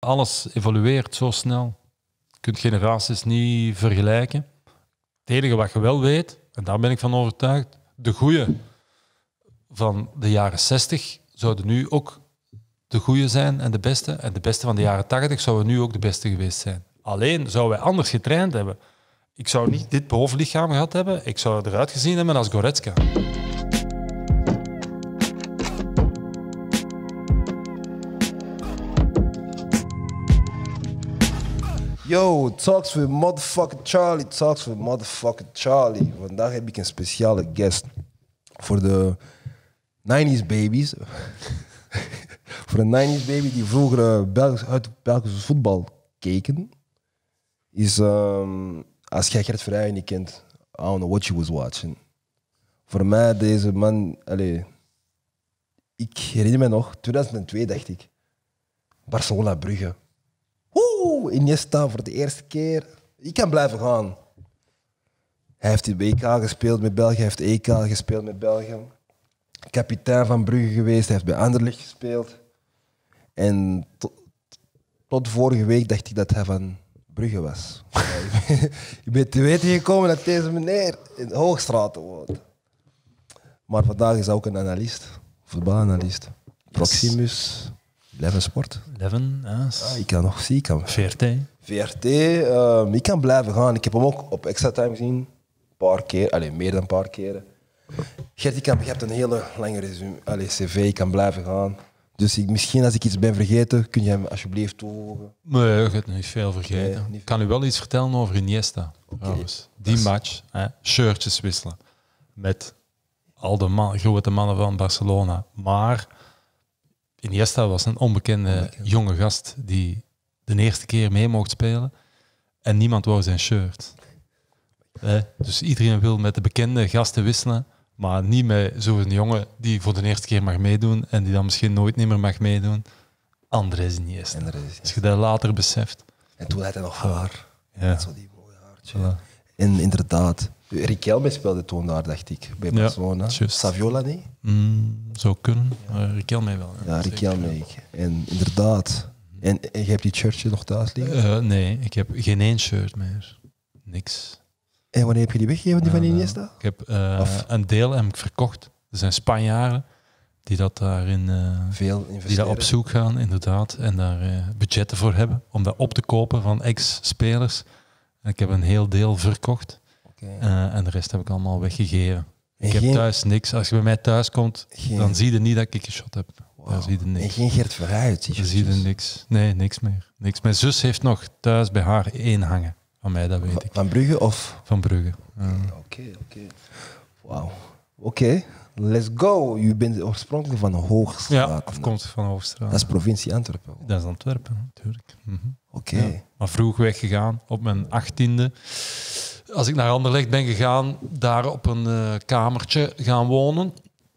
alles evolueert zo snel. Je kunt generaties niet vergelijken. Het enige wat je wel weet, en daar ben ik van overtuigd, de goeie van de jaren 60 zouden nu ook de goeie zijn en de beste. En de beste van de jaren 80 zouden nu ook de beste geweest zijn. Alleen zouden wij anders getraind hebben. Ik zou niet dit bovenlichaam gehad hebben. Ik zou eruit gezien hebben als Goretzka. Yo, talks with motherfucking Charlie. Talks with motherfucking Charlie. Vandaag heb ik een speciale guest. Voor de 90s babies. Voor een 90s baby die vroeger uit Belgische voetbal keken. Is, als jij Gert Verheijen niet kent, I don't know what you was watching. Voor mij, deze man, allez, ik herinner me nog, 2002 dacht ik. Barcelona Brugge. Iniesta voor de eerste keer. Ik kan blijven gaan. Hij heeft de WK gespeeld met België, hij heeft de EK gespeeld met België. Kapitein van Brugge geweest, hij heeft bij Anderlecht gespeeld. En tot vorige week dacht ik dat hij van Brugge was. Ik ben te weten gekomen dat deze meneer in Hoogstraat woont. Maar vandaag is hij ook een analist, voetbalanalist. Proximus. Leven Sport. Leven, ja. Ik kan nog zien. VRT. VRT, ik kan blijven gaan. Ik heb hem ook op Extra Time gezien. Een paar keer, meer dan een paar keren. Gert, je hebt een hele lange resume, cv, ik kan blijven gaan. Dus misschien als ik iets ben vergeten, kun je hem alsjeblieft toevoegen? Nee, je hebt niet veel vergeten. Ik kan u wel iets vertellen over Iniesta. Okay. Die match, shirtjes wisselen met al de grote mannen van Barcelona. Maar Iniesta was een onbekende jonge gast die de eerste keer mee mocht spelen en niemand wou zijn shirt. Dus iedereen wil met de bekende gasten wisselen, maar niet met zo'n jongen die voor de eerste keer mag meedoen en die dan misschien nooit meer mag meedoen. Andrés Iniesta. Als je dat later beseft. En toen had hij nog haar. Ja. Met zo die mooie haartje. Voilà. En inderdaad, Riquelme speelde toen daar, dacht ik, bij Barcelona. Ja, Saviola niet? Zou kunnen, Riquelme wel. Ja, Riquelme. En inderdaad. En je hebt die shirtje nog thuis liggen? Nee, ik heb geen één shirt meer. Niks. En wanneer heb je die weggegeven, die van Iniesta? Ik heb een deel heb ik verkocht. Er zijn Spanjaarden die dat daarin die daar op zoek gaan, inderdaad. En daar budgetten voor hebben om dat op te kopen van ex-spelers. En ik heb een heel deel verkocht. En de rest heb ik allemaal weggegeven. Ik heb thuis niks. Als je bij mij thuis komt, dan zie je niet dat ik geshot heb. Daar zie je niks. En geen Gert Verheijen. Dan zie je niks. Nee, niks meer. Niks. Mijn zus heeft nog thuis bij haar 1 hangen. Van mij, dat weet ik. Van Brugge of? Van Brugge. Oké. Wauw. Oké, let's go. Je bent oorspronkelijk van Hoogstraat. Ja, afkomstig van Hoogstraat. Dat is provincie Antwerpen. Dat is Antwerpen, natuurlijk. Oké. Ja, maar vroeg weggegaan, op mijn 18e. Als ik naar Anderlecht ben gegaan, daar op een kamertje gaan wonen.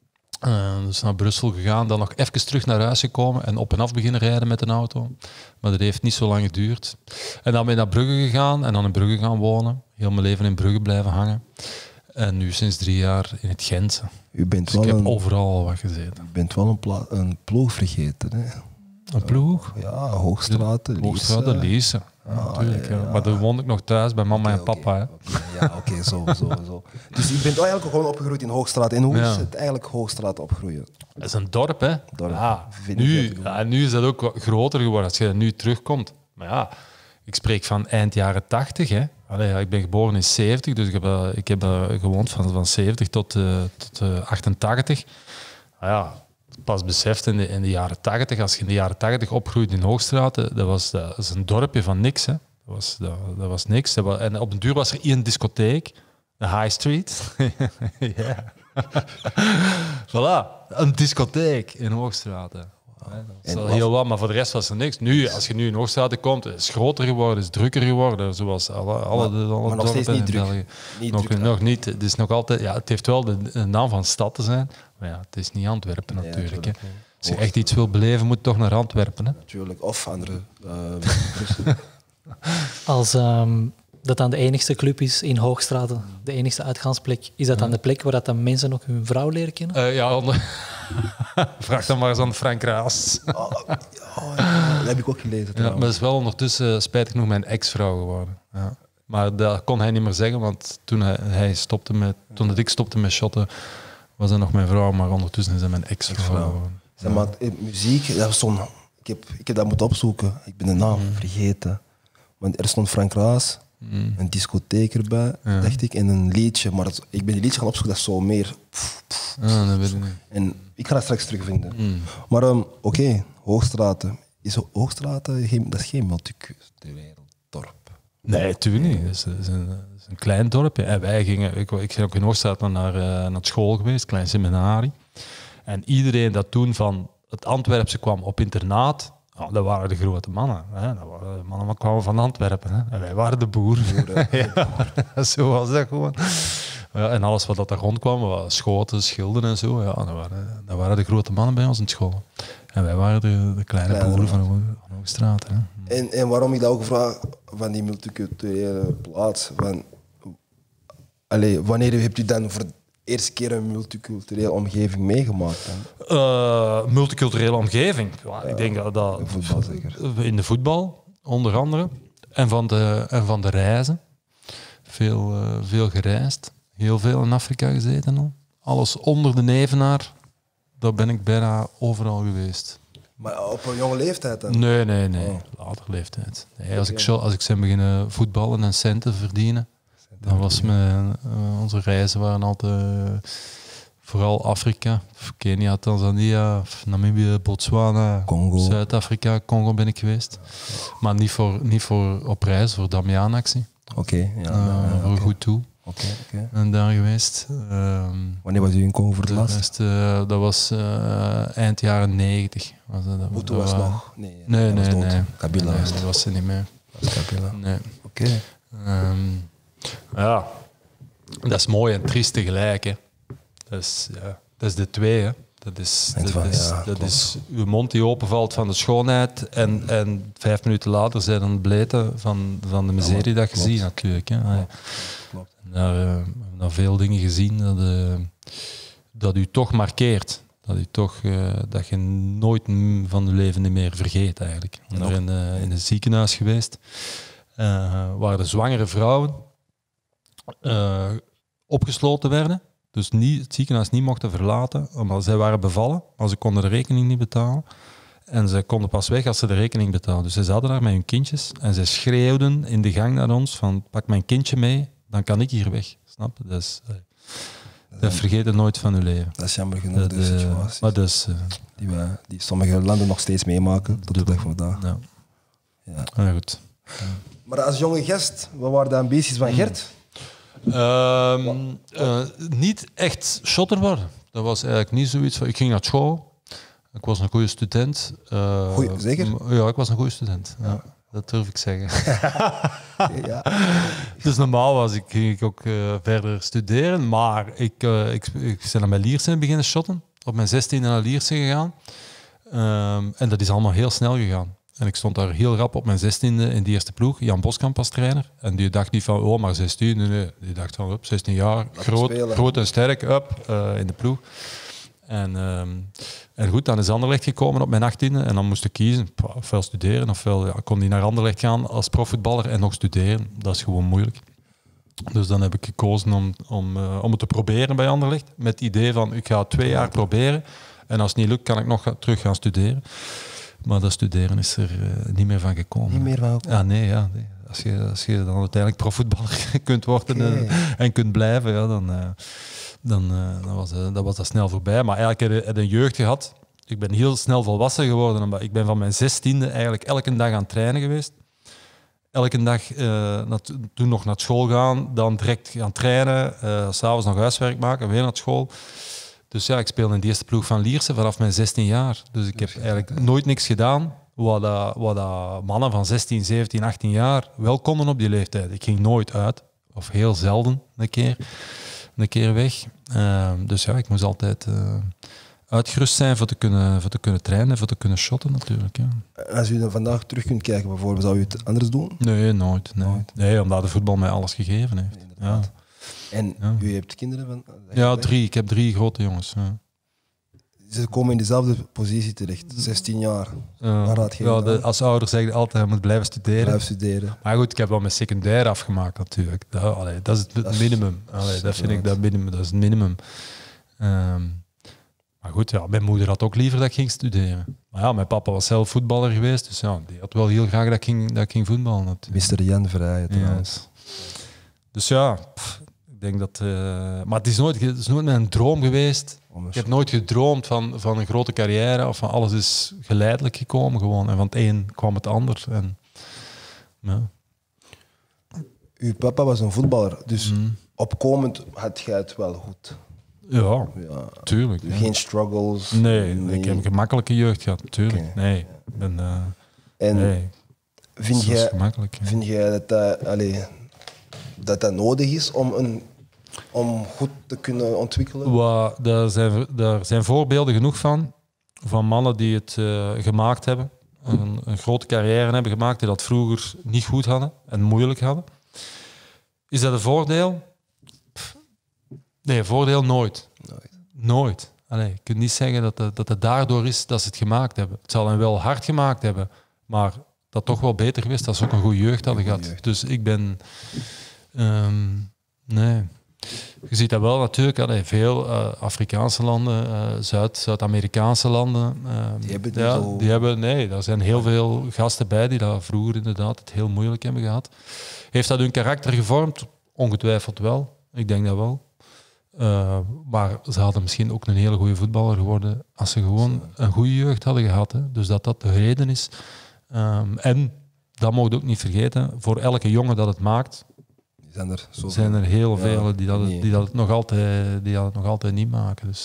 Dus naar Brussel gegaan, dan nog even terug naar huis gekomen en op en af beginnen rijden met een auto. Maar dat heeft niet zo lang geduurd. En dan ben ik naar Brugge gegaan en dan in Brugge gaan wonen. Heel mijn leven in Brugge blijven hangen. En nu sinds 3 jaar in het Gentse. Dus ik heb overal al wat gezeten. Je bent wel een ploeg vergeten, hè? Een ploeg? Ja, Hoogstraat, Liese. Natuurlijk. Ja. Maar dan woonde ik nog thuis bij mama en papa. Hè. Ja, oké, zo. Dus je bent eigenlijk gewoon opgegroeid in Hoogstraat. En hoe is het eigenlijk Hoogstraat opgroeien? Dat is een dorp, hè? Ja, nu is dat ook groter geworden als je nu terugkomt. Maar ja, ik spreek van eind jaren 80, hè? Ik ben geboren in 70, dus ik heb gewoond van 70 tot 88. Pas beseft in de jaren 80, als je in de jaren 80 opgroeit in Hoogstraat, dat is een dorpje van niks. Hè. Dat was niks. En op een duur was er 1 discotheek, de High Street. Ja. Voilà, een discotheek in Hoogstraat. Hè. Dat is al heel wat, maar voor de rest was er niks. Nu, als je nu in Hoogstraat komt, is het groter geworden, is het drukker geworden, zoals alle maar nog steeds niet druk. Nog niet. Het is nog altijd, het heeft wel de naam van stad te zijn, maar ja, het is niet Antwerpen natuurlijk. Hè. Als je echt iets wil beleven, moet je toch naar Antwerpen. Hè. Natuurlijk, of andere. Als dat dan de enigste club is in Hoogstraat, de enigste uitgaansplek, is dat dan de plek waar dat dan mensen ook hun vrouw leren kennen? Vraag dan maar eens aan Frank Raas. Dat heb ik ook gelezen. Ja, maar dat is wel ondertussen spijtig genoeg mijn ex-vrouw geworden. Ja. Maar dat kon hij niet meer zeggen, want toen toen ik stopte met shotten, was hij nog mijn vrouw, maar ondertussen is hij mijn ex-vrouw geworden. Zeg maar, muziek, dat stond, ik heb dat moeten opzoeken. Ik ben de naam vergeten. Want er stond Frank Raas, een discotheek erbij, dacht ik, en een liedje. Maar ik ben die liedje gaan opzoeken, dat is zo meer... Dat weet ik niet. En ik ga dat straks terugvinden. Maar oké, Hoogstraten. Dat is geen multicultureel dorp. Nee, natuurlijk niet. Het is een klein dorpje. En wij gingen, ik ben ook in Hoogstraten naar school geweest, klein seminarie. En iedereen dat toen van het Antwerpse kwam op internaat, dat waren de grote mannen. Hè. Dat waren de mannen die kwamen van Antwerpen. Hè. En wij waren de boeren. Ja, zo was dat gewoon. Ja, en alles wat daar rondkwam, was schoten, schilden en zo, ja, dat waren de grote mannen bij ons in school. En wij waren de kleine boeren van Hoogstraten. En waarom ik dat ook vraag van die multiculturele plaats, wanneer heb je dan voor de eerste keer een multiculturele omgeving meegemaakt? Multiculturele omgeving? Ja, ik denk dat voetbal zeker. In de voetbal, onder andere. En van de reizen. Veel gereisd. Heel veel in Afrika gezeten al. Alles onder de Evenaar. Daar ben ik bijna overal geweest. Maar op een jonge leeftijd dan? Nee. Later leeftijd. Nee, als ik ben beginnen voetballen en centen verdienen, dan was onze reizen waren altijd vooral Afrika. Kenia, Tanzania, Namibië, Botswana, Congo. Zuid-Afrika, Congo ben ik geweest. Maar niet voor op reis, voor Damiaan-actie. Oké. Voor goed toe. Oké. En daar geweest. Wanneer was u in Congo voor het laatst? Dat was eind jaren 90. Hutu was nog? Nee. Kabila was dat was ze niet meer. Dat was Kabila. Nee. Oké. Ja, dat is mooi en triest tegelijk. Hè. Dat is de twee. Hè. Dat is uw mond die openvalt van de schoonheid en 5 minuten later zijn dan bleten van de miserie dat je ziet natuurlijk. Hè. Klopt. We hebben veel dingen gezien dat u toch markeert. Dat je nooit van je leven niet meer vergeet eigenlijk. Ik ben in een ziekenhuis geweest waar de zwangere vrouwen opgesloten werden. Dus het ziekenhuis niet mochten verlaten, omdat zij waren bevallen, maar ze konden de rekening niet betalen. En ze konden pas weg als ze de rekening betaalden. Dus ze zaten daar met hun kindjes en ze schreeuwden in de gang naar ons van pak mijn kindje mee, dan kan ik hier weg. Snap je? Dat vergeet je nooit van je leven. Dat is jammer genoeg, de situatie. Maar dus, die sommige landen nog steeds meemaken, tot de dag van vandaag. Ja, goed. Maar als jonge gast, wat waren de ambities van Gert? Niet echt shotter worden. Dat was eigenlijk niet zoiets van... Ik ging naar school. Ik was een goede student. Zeker? Ja, ik was een goede student. Ja. Dat durf ik zeggen. Ja. Dus normaal ging ik ook verder studeren. Maar ik ben naar mijn Lierse beginnen shotten. Op mijn 16e naar Lierse gegaan. En dat is allemaal heel snel gegaan. En ik stond daar heel rap op mijn 16e in die eerste ploeg. Jan Boskamp als trainer. En die dacht niet van, oh, maar 16. Nee. Die dacht van, 16 jaar, groot en sterk, in de ploeg. En goed, dan is Anderlecht gekomen op mijn 18e. En dan moest ik kiezen, ofwel studeren, ofwel kon die naar Anderlecht gaan als profvoetballer en nog studeren. Dat is gewoon moeilijk. Dus dan heb ik gekozen om het te proberen bij Anderlecht. Met het idee van, ik ga 2 jaar proberen. En als het niet lukt, kan ik nog terug gaan studeren. Maar dat studeren is er niet meer van gekomen. Niet meer van gekomen? Ja, nee. Als je dan uiteindelijk profvoetballer kunt worden en kunt blijven, ja, dan was dat snel voorbij. Maar eigenlijk heb ik een jeugd gehad. Ik ben heel snel volwassen geworden. Omdat ik ben van mijn 16e eigenlijk elke dag aan het trainen geweest. Elke dag toen nog naar school gaan, dan direct gaan trainen. 's Avonds nog huiswerk maken, weer naar school. Dus ja, ik speelde in de eerste ploeg van Lierse vanaf mijn 16 jaar. Dus ik heb eigenlijk nooit niks gedaan wat mannen van 16, 17, 18 jaar wel konden op die leeftijd. Ik ging nooit uit, of heel zelden een keer weg. Dus ja, ik moest altijd uitgerust zijn voor te kunnen trainen, voor te kunnen shotten natuurlijk. Ja. Als u dan vandaag terug kunt kijken, bijvoorbeeld, zou u het anders doen? Nee, nooit. Nee, omdat de voetbal mij alles gegeven heeft. Ja. En u hebt kinderen van? Ja, 3. Ik heb 3 grote jongens. Ja. Ze komen in dezelfde positie terecht. 16 jaar. Waar raad je aan? als ouder zeg je altijd, je moet blijven studeren. Blijf studeren. Maar goed, ik heb wel mijn secundair afgemaakt natuurlijk. Dat is het minimum. Dat vind ik dat minimum. Dat is het minimum. Maar goed, ja, mijn moeder had ook liever dat ik ging studeren. Maar ja, mijn papa was zelf voetballer geweest, dus ja, die had wel heel graag dat ik ging voetballen. Natuurlijk. Mr. Jan Verheijen trouwens. Dus ja, ik denk dat... maar het is nooit mijn droom geweest. Ik heb nooit gedroomd van een grote carrière of van alles is geleidelijk gekomen gewoon. En van het een kwam het ander. En, ja. Uw papa was een voetballer, dus opkomend had jij het wel goed. Ja, tuurlijk. Ja. Geen struggles? Nee, ik heb een gemakkelijke jeugd gehad, tuurlijk. Okay. Nee, Vind jij dat nodig is om goed te kunnen ontwikkelen? Daar zijn voorbeelden genoeg van mannen die het gemaakt hebben. Een grote carrière hebben gemaakt, die dat vroeger niet goed hadden en moeilijk hadden. Is dat een voordeel? Nee, voordeel nooit. Nooit. Je kunt niet zeggen dat het daardoor is dat ze het gemaakt hebben. Het zal hen wel hard gemaakt hebben, maar dat toch wel beter geweest als ze ook een goede jeugd hadden gehad. Dus ik ben... nee. Je ziet dat wel natuurlijk. Veel Afrikaanse landen, Zuid-Amerikaanse landen. Die hebben... Nee, daar zijn heel veel gasten bij die dat vroeger inderdaad het heel moeilijk hebben gehad. Heeft dat hun karakter gevormd? Ongetwijfeld wel. Ik denk dat wel. Maar ze hadden misschien ook een hele goede voetballer geworden als ze gewoon een goede jeugd hadden gehad. Hè. Dus dat de reden is. En, dat mogen we ook niet vergeten, voor elke jongen dat het maakt, zijn er heel veel die dat nog altijd niet maken. Dus,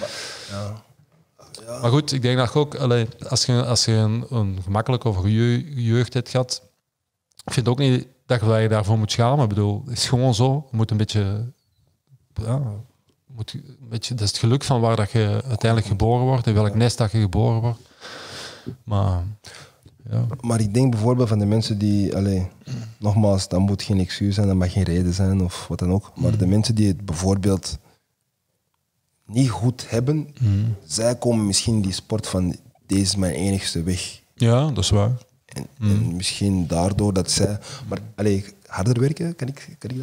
maar goed, ik denk dat ook, als je een gemakkelijke of goede jeugd hebt gehad, ik vind ook niet dat je daarvoor moet schamen. Ik bedoel, het is gewoon zo. Je moet een beetje... dat is het geluk van waar dat je uiteindelijk geboren wordt, in welk nest dat je geboren wordt. Maar ik denk bijvoorbeeld van de mensen die... nogmaals, dat moet geen excuus zijn, dat mag geen reden zijn of wat dan ook. Maar de mensen die het bijvoorbeeld niet goed hebben, zij komen misschien die sport van deze is mijn enigste weg. Ja, dat is waar. En misschien daardoor dat zij... Maar harder werken, kan ik dat?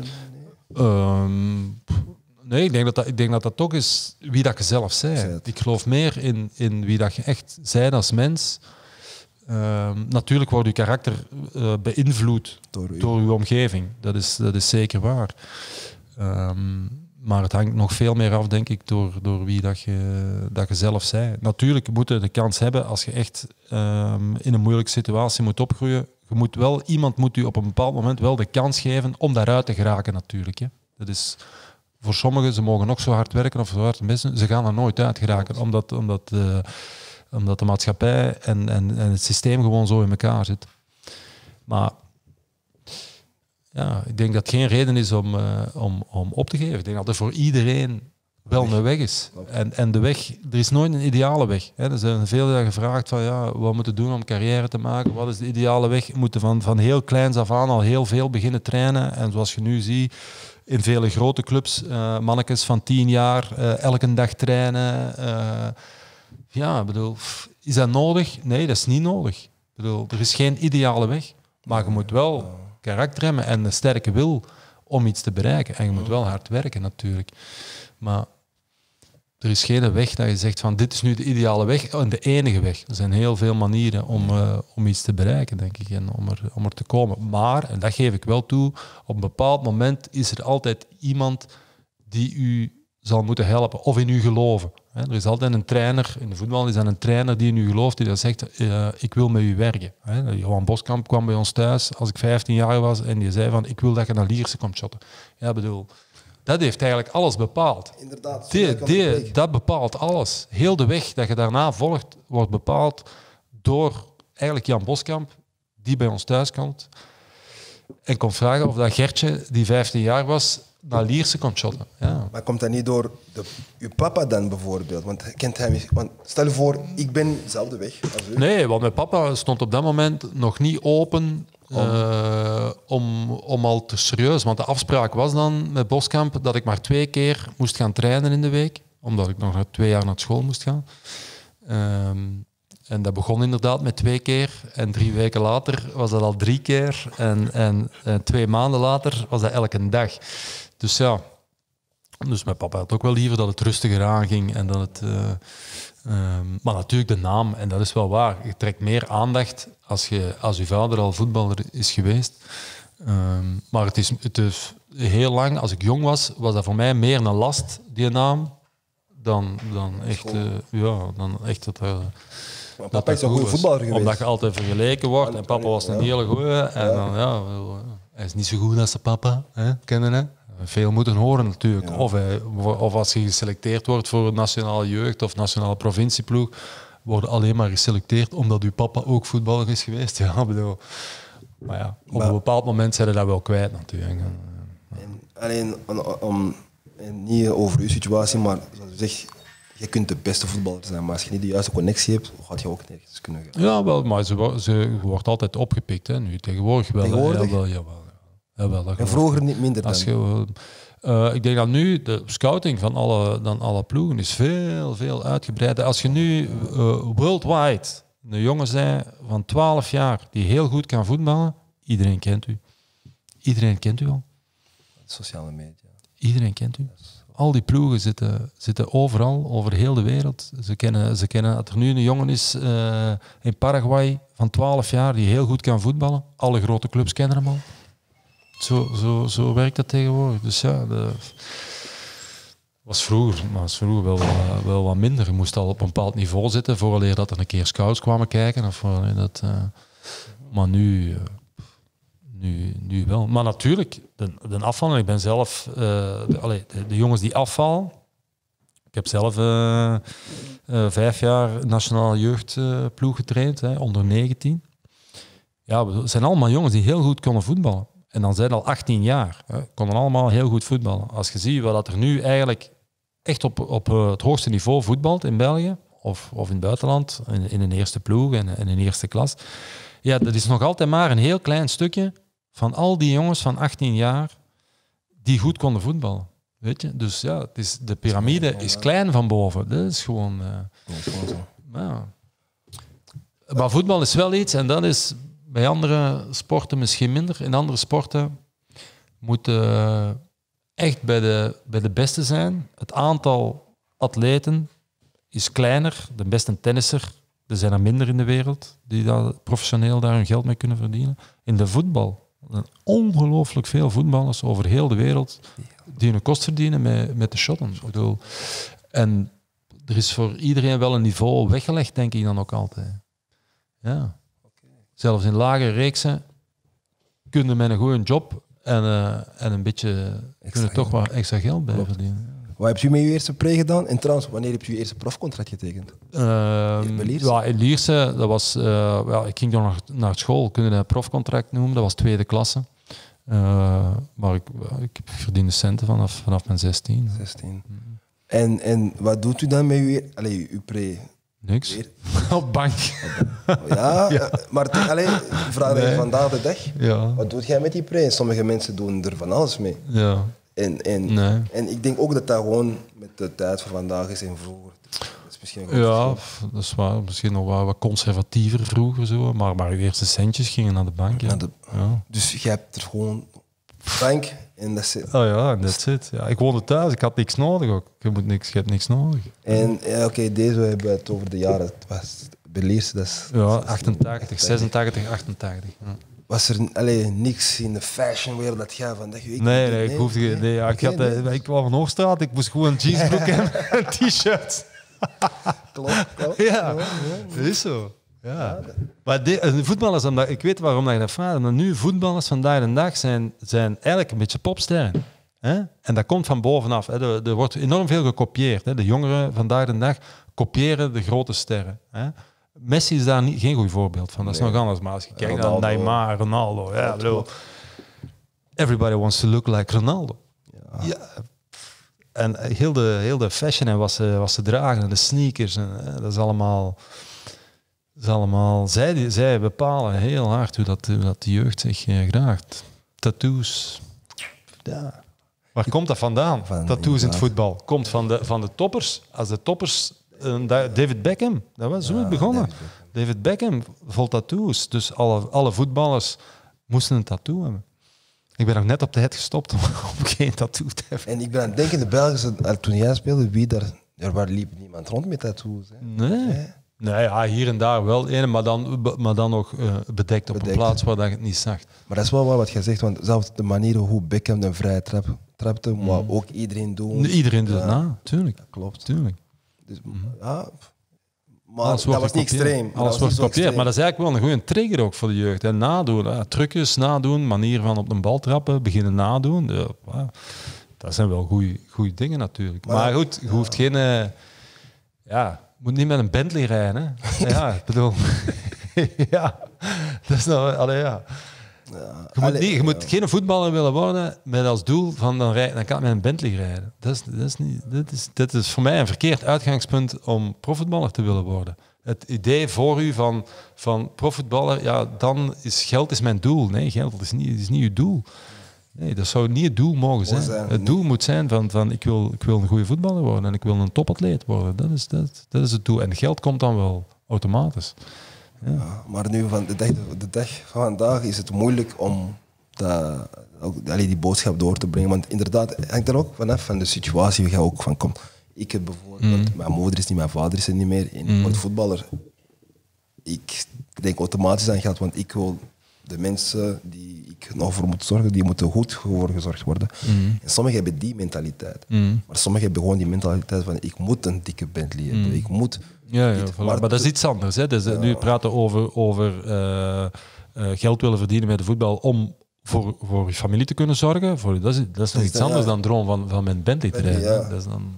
Nee, ik denk dat toch is wie dat je zelf bent. Ik geloof meer in wie dat je echt bent als mens. Natuurlijk wordt je karakter beïnvloed door je omgeving. Dat is zeker waar. Maar het hangt nog veel meer af, denk ik, door wie dat je zelf bent. Natuurlijk moet je de kans hebben als je echt in een moeilijke situatie moet opgroeien. Iemand moet u op een bepaald moment wel de kans geven om daaruit te geraken, natuurlijk. Hè. Dat is voor sommigen, ze mogen nog zo hard werken of zo hard missen, ze gaan er nooit uit geraken, omdat de maatschappij en het systeem gewoon zo in elkaar zit. Maar ja, ik denk dat het geen reden is om op te geven. Ik denk dat er voor iedereen wel een weg is. En de weg, er is nooit een ideale weg. Er zijn veel gevraagd van wat moeten we doen om carrière te maken? Wat is de ideale weg? We moeten van heel kleins af aan al heel veel beginnen trainen. En zoals je nu ziet, in vele grote clubs, mannetjes van 10 jaar, elke dag trainen. Is dat nodig? Nee, dat is niet nodig. Er is geen ideale weg. Maar je moet wel karakter hebben en een sterke wil om iets te bereiken. En je moet wel hard werken natuurlijk. Maar er is geen weg dat je zegt van dit is nu de ideale weg en de enige weg. Er zijn heel veel manieren om iets te bereiken, denk ik, en om er te komen. Maar, en dat geef ik wel toe, op een bepaald moment is er altijd iemand die u zal moeten helpen of in u geloven. Er is altijd een trainer, in de voetbal is er een trainer die in u gelooft, die dat zegt, ik wil met u werken. Johan Boskamp kwam bij ons thuis als ik 15 jaar was en die zei van, ik wil dat je naar Lierse komt shotten. Ja, bedoel, dat heeft eigenlijk alles bepaald. Inderdaad. Dat bepaalt alles. Heel de weg dat je daarna volgt, wordt bepaald door eigenlijk Jan Boskamp, die bij ons thuis komt en komt vragen of dat Gertje, die 15 jaar was, naar Lierse komt shotten. Ja. Maar komt dat niet door uw papa dan bijvoorbeeld? Want stel je voor, ik ben dezelfde weg als u. Nee, want mijn papa stond op dat moment nog niet open om al te serieus. Want de afspraak was dan met Boskamp dat ik maar 2 keer moest gaan trainen in de week. omdat ik nog 2 jaar naar school moest gaan. En dat begon inderdaad met 2 keer. En 3 weken later was dat al 3 keer. En 2 maanden later was dat elke dag. Dus ja, dus mijn papa had ook wel liever dat het rustiger aanging. En dat het, maar natuurlijk de naam, en dat is wel waar. Je trekt meer aandacht als je vader al voetballer is geweest. Maar het is heel lang, als ik jong was dat voor mij meer een last, die naam, dan echt dat... Papa is een goede voetballer geweest. Omdat je altijd vergeleken wordt. En papa was een hele goeie. En dan, hij is niet zo goed als zijn papa. Hè? Kennen hè? Veel moeten horen natuurlijk. Ja. Of als je geselecteerd wordt voor een nationale jeugd of nationale provincieploeg, worden alleen maar geselecteerd omdat uw papa ook voetballer is geweest. Ja, bedoel. Maar ja, op een bepaald moment zijn ze dat wel kwijt natuurlijk. En alleen om niet over uw situatie, maar zoals je zegt, je kunt de beste voetballer zijn, maar als je niet de juiste connectie hebt, gaat je ook nergens kunnen gaan. Ja, wel, maar ze wordt altijd opgepikt. Hè, nu tegenwoordig wel. Jawel. En vroeger niet minder dan. Ik denk dat nu de scouting van alle ploegen is veel uitgebreider. Als je nu worldwide een jongen bent van 12 jaar die heel goed kan voetballen, iedereen kent u. Iedereen kent u al. Sociale media. Iedereen kent u. Al die ploegen zitten overal, over heel de wereld. Ze kennen dat er nu een jongen is in Paraguay van 12 jaar die heel goed kan voetballen. Alle grote clubs kennen hem al. Zo werkt dat tegenwoordig. Dus ja, was vroeger wel wat minder. Je moest al op een bepaald niveau zitten vooraleer dat er een keer scouts kwamen kijken. Maar nu wel. Maar natuurlijk, de afval. Ik ben zelf... de jongens die afvallen... Ik heb zelf 5 jaar nationale jeugdploeg getraind, onder 19. Ja, we zijn allemaal jongens die heel goed konden voetballen. En dan zijn al 18 jaar. Konden allemaal heel goed voetballen. Als je ziet wat er nu eigenlijk echt op het hoogste niveau voetbalt in België, of in het buitenland, in een eerste ploeg en in een eerste klas. Ja, dat is nog altijd maar een heel klein stukje van al die jongens van 18 jaar die goed konden voetballen. Weet je? Dus ja, de piramide is klein van boven. Dat is gewoon... Ja. Maar voetbal is wel iets, en dat is bij andere sporten misschien minder. In andere sporten moet echt bij de beste zijn. Het aantal atleten is kleiner. De beste tennisser, er zijn er minder in de wereld die professioneel daar hun geld mee kunnen verdienen. In de voetbal, ongelooflijk veel voetballers over heel de wereld die hun kost verdienen met de shotten. Ik bedoel, en er is voor iedereen wel een niveau weggelegd, denk ik dan ook altijd. Ja. Zelfs in lagere reeksen kunnen met een goede job en een beetje kunnen toch wat extra geld bij verdienen. Wat hebt u met uw eerste pre gedaan? En trouwens, wanneer hebt u uw eerste profcontract getekend? In Lierse, dat was, ik ging dan naar school, kunnen we een profcontract noemen, dat was 2e klasse. Maar ik verdiende centen vanaf mijn 16. 16. En wat doet u dan met uw pre? Niks. Op bank. Ja, maar vraag je vandaag de dag. Ja. Wat doe jij met die pre? Sommige mensen doen er van alles mee. Ja. En ik denk ook dat dat gewoon met de tijd van vandaag is en vroeger. Dat is misschien dat is waar. Misschien nog wat conservatiever vroeger, zo. Maar uw eerste centjes gingen naar de bank. Ja. Ja. Dus je hebt er gewoon bank en dat zit. Oh ja, en that's it. Ja, ik woonde thuis, ik had niks nodig ook. Je hebt niks nodig. En deze hebben we het over de jaren. Het was Beliers, dat is... Ja, 88, 86, 88. Ja. Was er niks in de fashionwereld dat jij van dat je... Ik hoefde... ik kwam van Hoogstraat, ik moest gewoon een jeansbroek en een t-shirt. Klopt. Ja, dat is zo. Ja. Maar de voetballers, ik weet waarom dat je dat vraagt, maar nu voetballers vandaag de dag zijn eigenlijk een beetje popsterren. Hè? En dat komt van bovenaf. Hè? Er wordt enorm veel gekopieerd. Hè? De jongeren vandaag de dag kopiëren de grote sterren. Hè? Messi is daar geen goed voorbeeld van. Dat is nog anders. Maar als je kijkt naar Neymar, Ronaldo. Ja, bedoel, everybody wants to look like Ronaldo. Ja. En heel de fashion en wat ze dragen en de sneakers. En, dat is allemaal... Zij bepalen heel hard hoe dat de jeugd zich gedraagt. Tattoos. Ja. Waar komt dat vandaan? Van, Tattoos in het inderdaad. voetbal. Komt van de toppers. Als de toppers... David Beckham, dat was zo het begonnen. David Beckham vol tattoos. Dus alle voetballers moesten een tattoo hebben. Ik ben nog net op tijd gestopt om geen tattoo te hebben. En ik ben aan het denken, de Belgische, toen jij speelde, waar liep niemand rond met tattoos. Hè? Nee, ja, hier en daar wel een, maar dan nog bedekt op een plaats waar dat je het niet zag. Maar dat is wel wat jij zegt, want zelfs de manier hoe Beckham de vrije trapte, maar ook iedereen doen. Iedereen doet het na, tuurlijk. Dat klopt. Tuurlijk. Dus, ja, maar Alles dat wordt was niet gekopieerd. extreem. Alles wordt gekopieerd, maar dat is eigenlijk wel een goede trigger ook voor de jeugd. Hè. Nadoen, trucjes nadoen, manier van op de bal trappen, beginnen nadoen. Dat zijn wel goede dingen natuurlijk. Maar goed, je hoeft geen... je moet niet met een Bentley rijden. Hè. Ja, ik bedoel... ja, dat is nou... Allee, ja. Je moet geen voetballer willen worden met als doel van dan kan ik met een Bentley rijden. Dat is voor mij een verkeerd uitgangspunt om profvoetballer te willen worden. Het idee voor u van profvoetballer, ja, dan is geld mijn doel. Nee, geld is niet uw doel. Nee, dat zou niet het doel mogen zijn. Het doel moet zijn van ik wil een goede voetballer worden en ik wil een topatleet worden. Dat is het doel. En geld komt dan wel automatisch. Ja, maar nu, van de dag van vandaag, is het moeilijk om die boodschap door te brengen. Want inderdaad, het hangt er ook vanaf van de situatie. We gaan ook van, kom, ik heb bijvoorbeeld, mijn moeder is niet, mijn vader is er niet meer. En ik word voetballer. Ik denk automatisch aan geld, want ik wil de mensen die ik nog voor moet zorgen, die moeten goed voor gezorgd worden. En sommigen hebben die mentaliteit. Maar sommigen hebben gewoon die mentaliteit van, ik moet een dikke Bentley hebben. Ik moet... Maar dat is iets anders. Hè. Dus, nu praten we over geld willen verdienen met de voetbal om voor je familie te kunnen zorgen. Dat is nog iets anders dan droom van met Bentley te rijden. Ja. Dat is dan...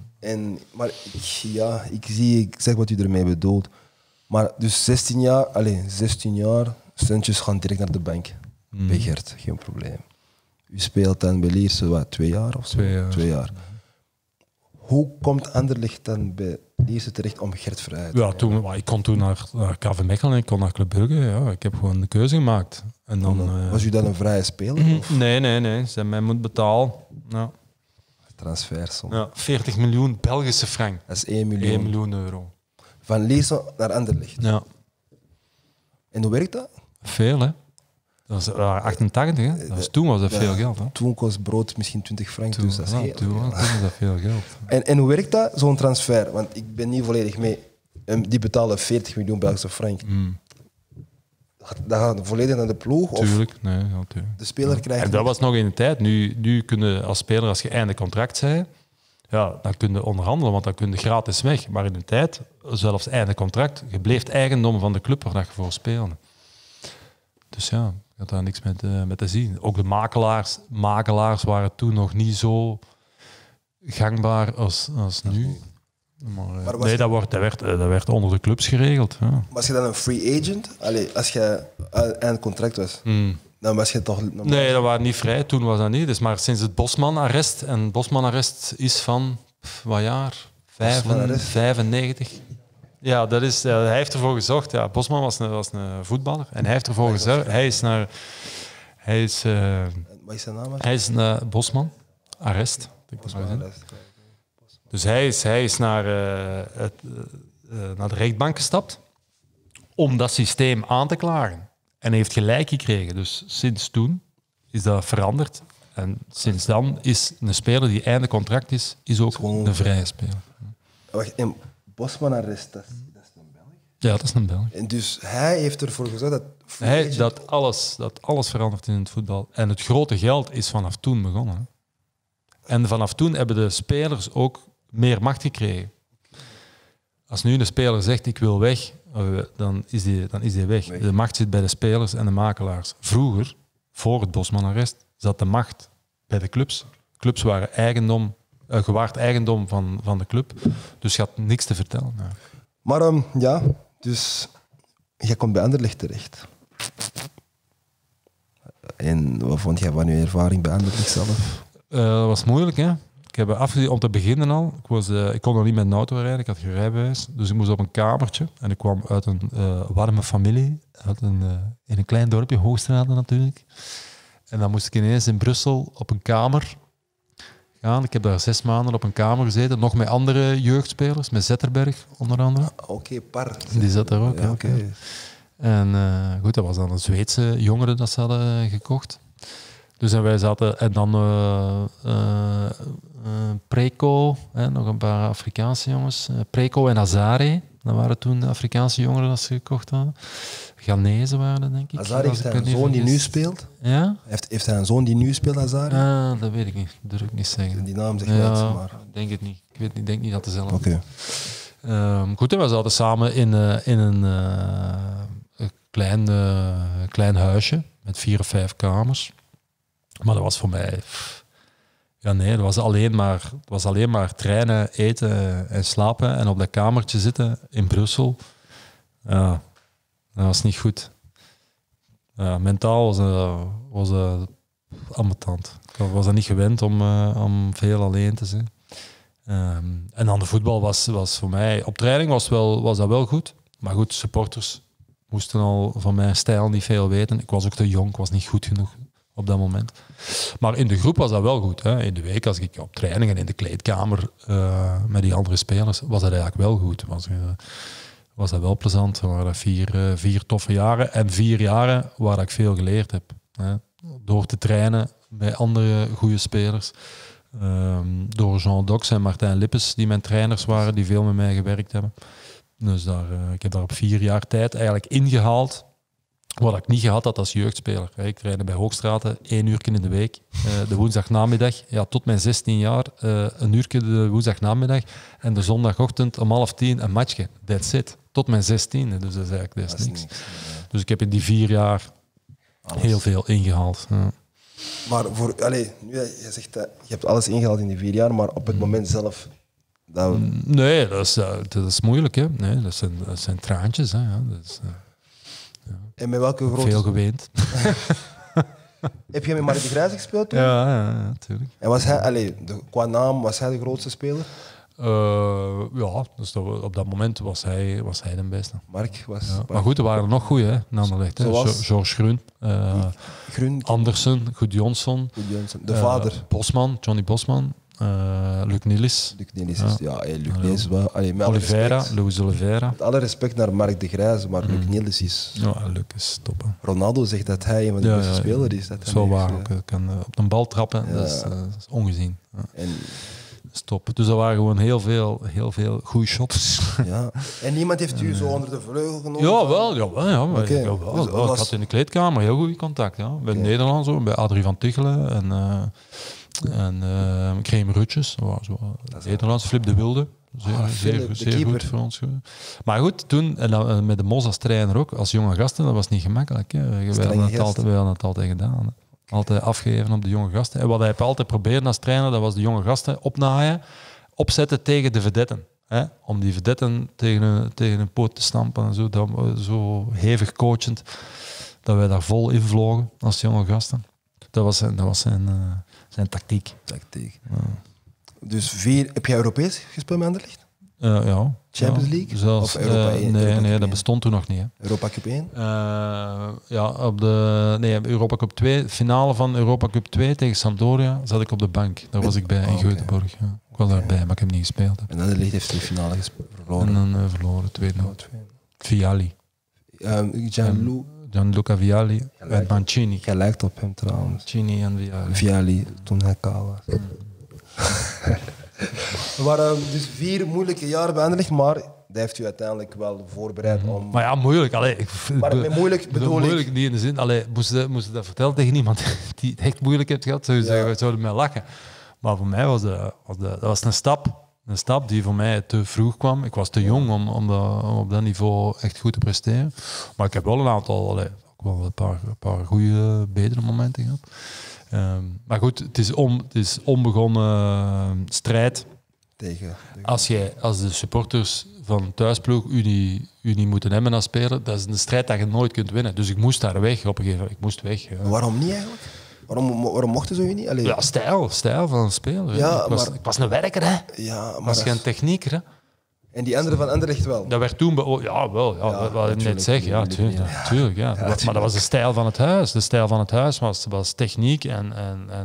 Ik zeg wat u ermee bedoelt. Maar dus 16 jaar, centjes gaan direct naar de bank. Bij Gert, geen probleem. U speelt dan bij Lierse 2 jaar of zo? 2 jaar. Hoe komt Anderlecht dan bij Lierse terecht om Gert vrij te Ja, ik kon toen naar KV Mechelen en ik kon naar Club Brugge. Ja. Ik heb gewoon de keuze gemaakt. En dan, was u dan een vrije speler? Of? Nee. Zij mij moet betalen. Ja. Transfersom. Ja, 40 miljoen Belgische frank. Dat is 1 miljoen. 1 miljoen euro. Van Lierse naar Anderlecht. Ja. En hoe werkt dat? Veel, hè? Dat was 88, hè? Toen was dat veel geld. Hè? Toen kost brood misschien 20 frank, dus dat is heel toen was dat veel geld. En hoe werkt dat, zo'n transfer? Want ik ben niet volledig mee. Die betalen 40 miljoen Belgische frank. Dat gaat volledig naar de ploeg? Tuurlijk, of nee, natuurlijk. de speler krijgt... En dat was nog in de tijd. Nu kun je als speler, als je einde contract zei, ja, dan kun je onderhandelen, want dan kun je gratis weg. Maar in de tijd, zelfs einde contract, je bleef eigendom van de club waar je voor speelde. Dus ja, ik had daar niks met te zien. Ook de makelaars waren toen nog niet zo gangbaar als nu. Maar nee, dat werd onder de clubs geregeld. Ja. Was je dan een free agent? Als je eind contract was, dan was je toch... Nee, dat waren niet vrij. Toen was dat niet. Dus maar sinds het Bosman-arrest, en het Bosman-arrest is van, wat jaar? 95. Ja, dat is, hij heeft ervoor gezorgd. Ja, Bosman was een voetballer en hij heeft ervoor gezorgd. Wat is zijn naam? Hij is naar Bosman, arrest. Dus hij is naar de rechtbank gestapt om dat systeem aan te klagen. En hij heeft gelijk gekregen. Dus sinds toen is dat veranderd. En sinds dan is een speler die einde contract is ook een vrije speler. Wacht, en Bosman-arrest, dat is een Belg? Ja, dat is een Belg. En dus hij heeft ervoor gezorgd dat... Dat alles verandert in het voetbal. En het grote geld is vanaf toen begonnen. Hè. En vanaf toen hebben de spelers ook meer macht gekregen. Als nu een speler zegt ik wil weg, dan is die weg. De macht zit bij de spelers en de makelaars. Vroeger, voor het Bosman-arrest, zat de macht bij de clubs. Clubs waren gewaard eigendom van de club. Dus je had niks te vertellen. Ja. Maar dus jij komt bij Anderlecht terecht. En wat vond jij van je ervaring bij Anderlecht zelf? Dat was moeilijk, hè. Ik heb afgezien om te beginnen al. Ik kon nog niet met een auto rijden, ik had geen rijbewijs. Dus ik moest op een kamertje. En ik kwam uit een warme familie. In een klein dorpje, Hoogstraten natuurlijk. En dan moest ik ineens in Brussel op een kamer gaan. Ik heb daar 6 maanden op een kamer gezeten. Nog met andere jeugdspelers. Met Zetterberg, onder andere. Oké, par. Die zat daar ook. Ja, oké. En goed, dat was dan een Zweedse jongere dat ze hadden gekocht. Dus en wij zaten... En dan Preco, nog een paar Afrikaanse jongens. Preco en Azare. Dat waren toen de Afrikaanse jongeren dat ze gekocht hadden. Ghanese waren dat, denk ik. Azare heeft hij een zoon die nu speelt? Ja? Heeft hij een zoon die nu speelt, Azare? Dat weet ik niet. Dat durf ik niet zeggen. Die naam zegt niks, maar... Ik denk het niet. Ik denk niet dat het dezelfde Oké. Goed, en we zaten samen in een klein huisje met 4 of 5 kamers. Maar dat was voor mij... Ja, nee, het was alleen maar trainen, eten en slapen en op dat kamertje zitten in Brussel. Ja, dat was niet goed. Ja, mentaal was het ambetant. Ik was er niet gewend om veel alleen te zijn. En dan de voetbal was voor mij... Op training was dat wel goed. Maar goed, supporters moesten al van mijn stijl niet veel weten. Ik was ook te jong, ik was niet goed genoeg op dat moment. Maar in de groep was dat wel goed. Hè. In de week, als ik op training en in de kleedkamer met die andere spelers, was dat eigenlijk wel goed. Was dat wel plezant. Er waren 4 toffe jaren. En 4 jaren waar ik veel geleerd heb. Hè. Door te trainen met andere goede spelers. Door Jean Dox en Martijn Lippes, die mijn trainers waren, die veel met mij gewerkt hebben. Dus ik heb daar op 4 jaar tijd eigenlijk ingehaald wat ik niet gehad had als jeugdspeler. Ik trainde bij Hoogstraten 1 uur in de week, de woensdagnamiddag. Ja, tot mijn 16 jaar, 1 uur de woensdagnamiddag. En de zondagochtend om 9:30 een matchje. That's it. Tot mijn 16e. Dus dat is eigenlijk niks. Dus ik heb in die 4 jaar heel veel ingehaald. Ja. Maar nu je zegt dat je hebt alles ingehaald in die 4 jaar, maar op het moment zelf... Nee, dat is moeilijk. Hè. Nee, dat zijn traantjes. Hè. Ja, en met welke grote... Veel geweend. Heb je met Mark de Grijs gespeeld toen? Ja, natuurlijk. En was hij, qua naam, was hij de grootste speler? Ja, dus op dat moment was hij de beste. Mark was... Ja. Maar goed, er waren er nog goeie, hè, in Anderlecht. George Groen, Andersen, Gudjonsson, de vader. Bosman, Johnny Bosman, Luc Nielis. Luc Nielis is... Ja, Luc Nielis is wel... Luis Oliveira. Met alle respect naar Mark de Grijs, maar Luc Nielis is... Ja, Luc is top. Hè. Ronaldo zegt dat hij een van de beste spelers is. Dat zo waar. Ik kan op een bal trappen, dat is ongezien. Ja. En... Stop. Dus er waren gewoon heel veel goede shots. Ja. En niemand heeft u zo onder de vleugel genomen? Jawel. Okay. Ik had in de kleedkamer heel goed contact. Ja. Bij Nederland, zo, bij Adrie van Tichelen en Kramer Rutjes. Nederlands, Flip de Wilde. Zeer goed voor ons. Maar goed, toen, en dan, met de Mos als trainer ook, als jonge gasten, dat was niet gemakkelijk. Hè. We hadden het altijd gedaan. Hè. Altijd afgegeven op de jonge gasten. En wat hij altijd probeerde als trainer, dat was de jonge gasten opnaaien, opzetten tegen de vedetten. Hè? Om die vedetten tegen hun poot te stampen en zo. Zo hevig coachend, dat wij daar vol in vlogen als jonge gasten. Dat was zijn tactiek. Ja. Dus heb jij Europees gespeeld met Anderlecht? Ja. Champions League? Zelfs, of Europa 1? Nee, dat bestond toen nog niet. Hè. Europa Cup 1? Europa Cup 2. Finale van Europa Cup 2 tegen Sampdoria zat ik op de bank. Daar was ik bij in Göteborg. Ja. Ik was daarbij, maar ik heb niet gespeeld. En Anderlecht heeft de finale verloren. En dan verloren, 2-0. Vialli. Gianluca Vialli en Mancini. Jij lijkt op hem trouwens. Mancini en Vialli. Vialli, toen hij kaal was. Er waren dus 4 moeilijke jaren bij Anderlecht, maar dat heeft u uiteindelijk wel voorbereid om... Maar ja, moeilijk. Maar met moeilijk bedoel ik... Moeilijk niet in de zin... Moest je dat vertellen tegen iemand die het echt moeilijk heeft gehad, zou je zeggen, we zouden mij lachen. Maar voor mij was dat een stap. Een stap die voor mij te vroeg kwam. Ik was te jong om op dat niveau echt goed te presteren. Maar ik heb wel een aantal... ook wel een paar goede, betere momenten gehad. Maar goed, het is onbegonnen strijd. Tegen. Als de supporters van thuisploeg u niet moeten hebben als speler, dat is een strijd dat je nooit kunt winnen. Dus ik moest daar weg op een gegeven moment. Ik moest weg. Ja. Waarom niet eigenlijk? Waarom mochten ze u niet? Ja, stijl van een speler. Ja, ik was een werker, hè. Ja, maar ik was geen technieker, hè. En die andere van Anderlecht wel? Dat werd toen... wat ik net zeg. Ja, tuurlijk. Ja. Maar dat was de stijl van het huis. De stijl van het huis was techniek en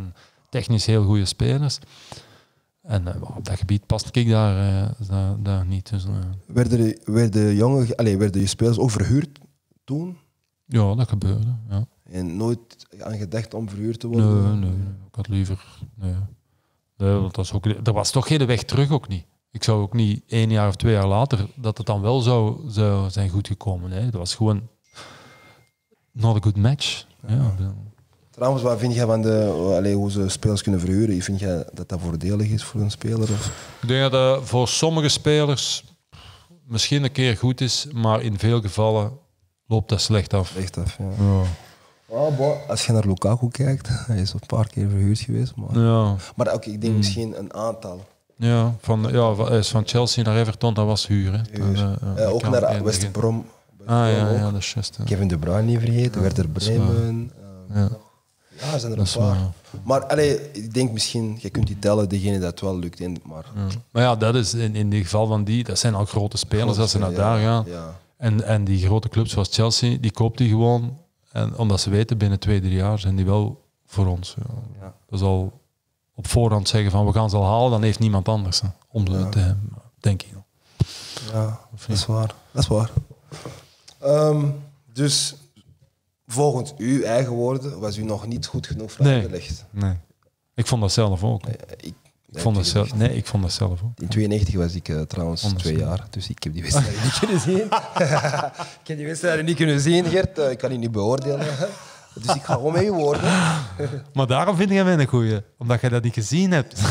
technisch heel goede spelers. En op dat gebied past ik daar niet. Dus, werden je spelers ook verhuurd toen? ja, dat gebeurde. Ja. En nooit aan gedacht om verhuurd te worden? Nee. Ik had liever... Nee, want er was toch geen weg terug ook niet. Ik zou ook niet 1 jaar of 2 jaar later dat het dan wel zou zijn goed gekomen. Hè. Dat was gewoon not a good match. Ja. Trouwens, wat vind jij van hoe ze spelers kunnen verhuren? Vind jij dat dat voordelig is voor een speler? Of? Ik denk dat dat voor sommige spelers misschien een keer goed is, maar in veel gevallen loopt dat slecht af. Slecht af, ja. Ja. Als je naar Lukaku kijkt, hij is een paar keer verhuurd geweest. Maar ook, ik denk misschien een aantal. Ja, van Chelsea naar Everton, dat was huur. Hè. Ook naar West Brom. Ja, dat is juist. Ja. Kevin De Bruyne niet vergeten, Werder Bremen. Ja, zijn er een paar. Maar ik denk misschien, je kunt die tellen, degene dat het wel lukt. Maar ja, dat is in het geval van dat zijn al grote spelers als ze naar daar gaan. Ja. En die grote clubs zoals Chelsea, die koopt die gewoon. En omdat ze weten, binnen 2-3 jaar zijn die wel voor ons. Ja. Dat is al op voorhand zeggen van we gaan ze al halen, dan heeft niemand anders om ze te hebben, denk ik. Ja, dat is waar. Dat is waar. Dus volgens uw eigen woorden was u nog niet goed genoeg voor Anderlecht. Nee. Ik vond dat zelf ook. Ik vond dat zelf ook. In 92 was ik trouwens 2 jaar, dus ik heb die wedstrijden niet kunnen zien. Ik heb die wedstrijden niet kunnen zien, Gert. Ik kan die niet beoordelen. Dus ik ga gewoon met je woorden. Maar daarom vind jij mij een goeie, omdat jij dat niet gezien hebt.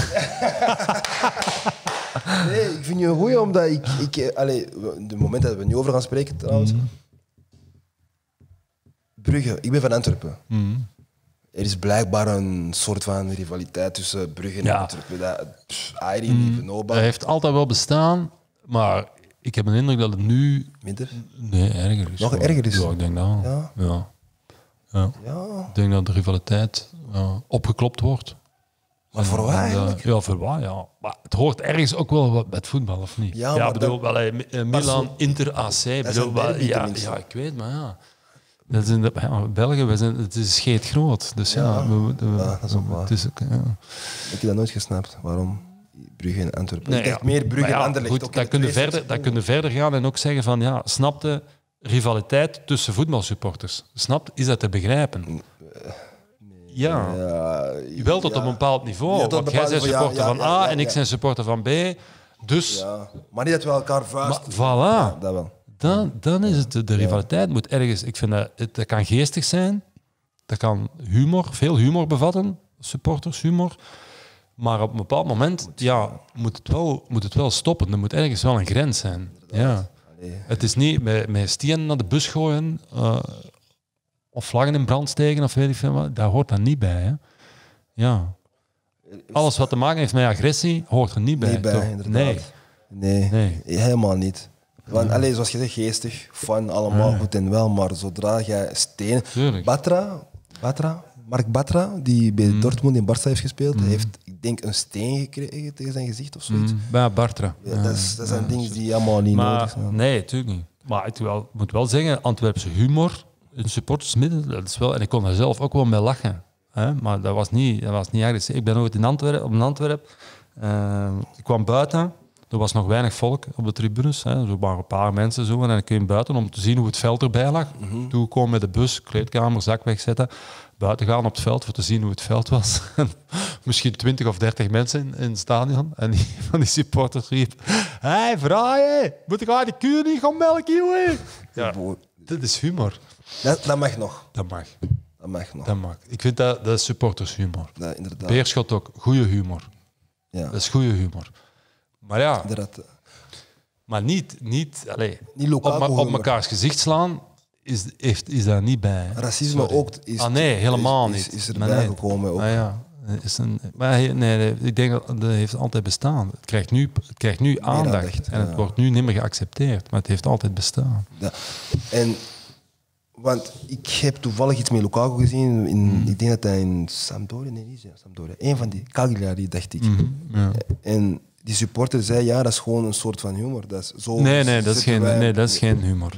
Nee, ik vind je een goeie, omdat de moment dat we nu over gaan spreken trouwens. Brugge, ik ben van Antwerpen. Er is blijkbaar een soort van rivaliteit tussen Brugge en Antwerpen. Dat heeft altijd wel bestaan, maar ik heb een indruk dat het nu... Minder? Nee, erger is. Nog erger is? Ja, ik denk dat. Ja. Ik denk dat de rivaliteit opgeklopt wordt. Maar voor wat eigenlijk? Ja, voor wat, ja. Maar het hoort ergens ook wel wat met voetbal, of niet? Ja, bedoel, Milan, Inter, AC. Ja, ik weet, maar ja. Dat is in België, het is scheetgroot. Dus dat is ook waar. Ik heb dat nooit gesnapt, waarom Brugge en Antwerpen. Ik dacht meer Brugge en Anderlecht. Goed, dan kun je verder gaan en ook zeggen van, snapte rivaliteit tussen voetbalsupporters. Is dat te begrijpen? Ja. Wel tot een bepaald niveau. Want jij bent supporter van A en ik ben supporter van B. Dus... Ja. Maar niet dat we elkaar vuisten. Voilà. Ja, dat wel. Dan is het, de rivaliteit moet ergens... Ik vind dat kan geestig zijn. Dat kan veel humor bevatten. Supportershumor. Maar op een bepaald moment moet het wel stoppen. Er moet ergens wel een grens zijn. Ja. Het is niet met stenen naar de bus gooien... of vlaggen in brand steken of weet ik veel wat. Daar hoort dat niet bij. Hè? Ja. Alles wat te maken heeft met agressie, hoort er niet bij. Niet bij, inderdaad. Nee, helemaal niet. Want zoals je zegt, geestig, fun, allemaal goed en wel, maar zodra jij stenen... Mark Batra, die bij Dortmund in Barça heeft gespeeld, heeft, ik denk, een steen gekregen tegen zijn gezicht of zoiets. Bij Bartra. Ja, dat zijn dingen die helemaal niet nodig zijn. Nee, natuurlijk niet. Maar ik moet wel zeggen, Antwerpse humor, in supportersmidden, dat is wel... En ik kon daar zelf ook wel mee lachen. Hè? Maar dat was niet agressief. Ik ben ooit in Antwerpen. Ik kwam buiten. Er was nog weinig volk op de tribunes. Hè. Er waren een paar mensen zo. En dan kun je buiten om te zien hoe het veld erbij lag. Toen komen met de bus, kleedkamer, zak wegzetten. Buiten gaan op het veld voor te zien hoe het veld was. Misschien 20 of 30 mensen in het stadion. En die van die supporters riep... Hey, vraaien! Moet ik aan die kuur niet gaan melken, jongen? Ja, dit is humor. Dat mag nog. Dat mag. Dat mag. Ik vind dat is supportershumor. Ja, inderdaad. Beerschot ook. Goeie humor. Ja. Dat is goede humor. Maar ja... Inderdaad. Maar niet op mekaars gezicht slaan, is daar niet bij. Hè? Racisme ook is... nee, helemaal niet. Is erbij gekomen ook. Ik denk dat heeft altijd bestaan. Het krijgt nu aandacht. En het wordt nu niet meer geaccepteerd. Maar het heeft altijd bestaan. Ja. Want ik heb toevallig iets met Lukaku gezien. Ik denk dat hij in Sampdoria... Nee, niet Sampdoria. Eén van die. Cagliari, dacht ik. Ja. En die supporter zei, ja, dat is gewoon een soort van humor. Dat is zo Nee, dat is geen humor. Nee, dat is geen humor.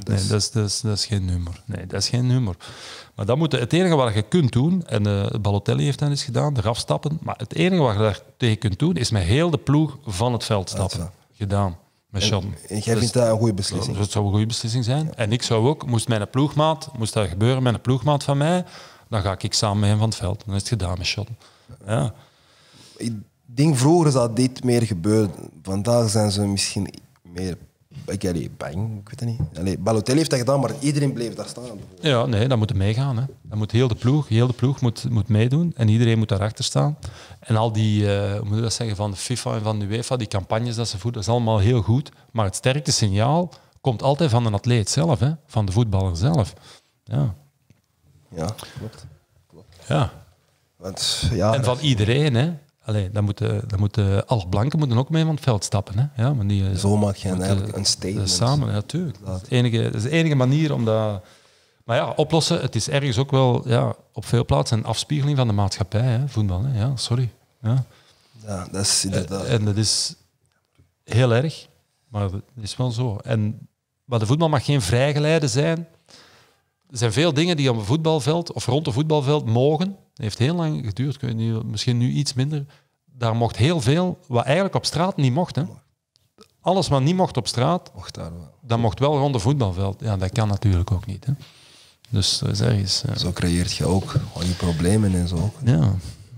Nee, dat is geen humor. Maar dat moet, het enige wat je kunt doen, en Balotelli heeft dat eens gedaan, eraf stappen, maar het enige wat je daar tegen kunt doen, is met heel de ploeg van het veld stappen. Gedaan. Met Sean. En jij vindt dat een goede beslissing? Dat zou een goede beslissing zijn. Ja. En ik zou ook, moest dat gebeuren met een ploegmaat van mij, dan ga ik samen met hem van het veld. Dan is het gedaan met Sean. Ja. Ik denk vroeger is dat dit meer gebeurd. Vandaag zijn ze misschien meer bang. Ik weet het niet. Balotelli heeft dat gedaan, maar iedereen bleef daar staan. Ja, nee, dat moet meegaan. Hè. Dat moet heel de ploeg moet meedoen en iedereen moet daarachter staan. En al die, hoe moet je dat zeggen, van de FIFA en van de UEFA, die campagnes dat ze voeren, dat is allemaal heel goed. Maar het sterkste signaal komt altijd van een atleet zelf, hè, van de voetballer zelf. Ja, klopt. Ja. Want, ja. En van iedereen, hè. Allee, alle blanken moeten ook mee van het veld stappen. Hè? Ja, maar die, zo maak je eigenlijk een statement. Samen, ja, tuurlijk. Dat is de enige manier om dat... Maar ja, oplossen, het is ergens ook wel op veel plaatsen een afspiegeling van de maatschappij, hè, voetbal. Hè? Ja, sorry. Ja. Ja, dat is inderdaad... En dat is heel erg, maar dat is wel zo. Maar de voetbal mag geen vrijgeleide zijn. Er zijn veel dingen die op een voetbalveld of rond een voetbalveld mogen. Het heeft heel lang geduurd, misschien nu iets minder. Daar mocht heel veel, wat eigenlijk op straat niet mocht. Hè. Alles wat niet mocht op straat, mocht daar wel. Dat mocht wel rond een voetbalveld. Ja, dat kan natuurlijk ook niet. Hè. Dus dat is ergens... Zo creëert je ook al die problemen en zo. Ja.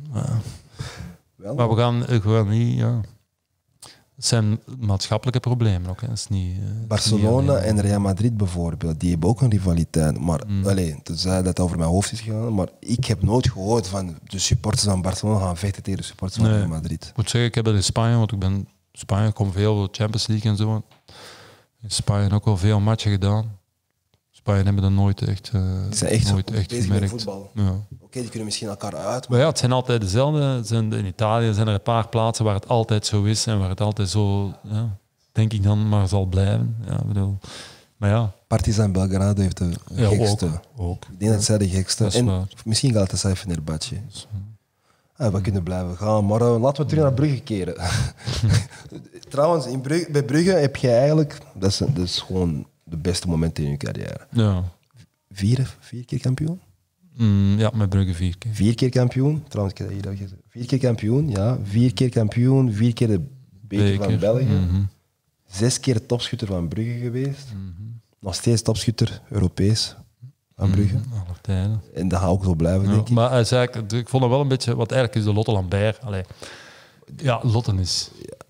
Maar we gaan niet... Ja. Het zijn maatschappelijke problemen ook. Hè. Het is niet, Barcelona en Real Madrid bijvoorbeeld, die hebben ook een rivaliteit. Maar tenzij dat over mijn hoofd is gegaan, maar ik heb nooit gehoord van de supporters van Barcelona gaan vechten tegen de supporters van Real Madrid. Ik moet zeggen, ik heb dat in Spanje, want Spanje komt veel Champions League en zo. In Spanje ook wel veel matchen gedaan. Spanje hebben dat nooit echt, die zijn echt nooit echt bezig gemerkt. met voetbal. Ja. Oké, die kunnen misschien elkaar uit. Maar ja, het zijn altijd dezelfde. In Italië zijn er een paar plaatsen waar het altijd zo is en waar het altijd zo, denk ik dan, maar zal blijven. Ja, bedoel. Maar ja. Partizan Belgrado heeft de gekste. Ook. Ik denk dat zij de gekste. En misschien gaat het zelf in Fenerbahce. We kunnen blijven gaan, maar laten we terug naar Brugge keren. Trouwens, bij Brugge heb je eigenlijk... Dat is gewoon de beste momenten in je carrière. Ja. 4 keer kampioen? Ja, met Brugge 4 keer. 4 keer kampioen? Trouwens, ik heb dat hier gezegd. 4 keer kampioen, ja. 4 keer kampioen, 4 keer de beker van België. 6 keer topschutter van Brugge geweest. Nog steeds topschutter, Europees, van Brugge. Alle tijden. En dat gaat ook zo blijven, denk ik. Maar ik vond het wel een beetje... Want eigenlijk is de Lotte Lambert... Ja, Lotten is...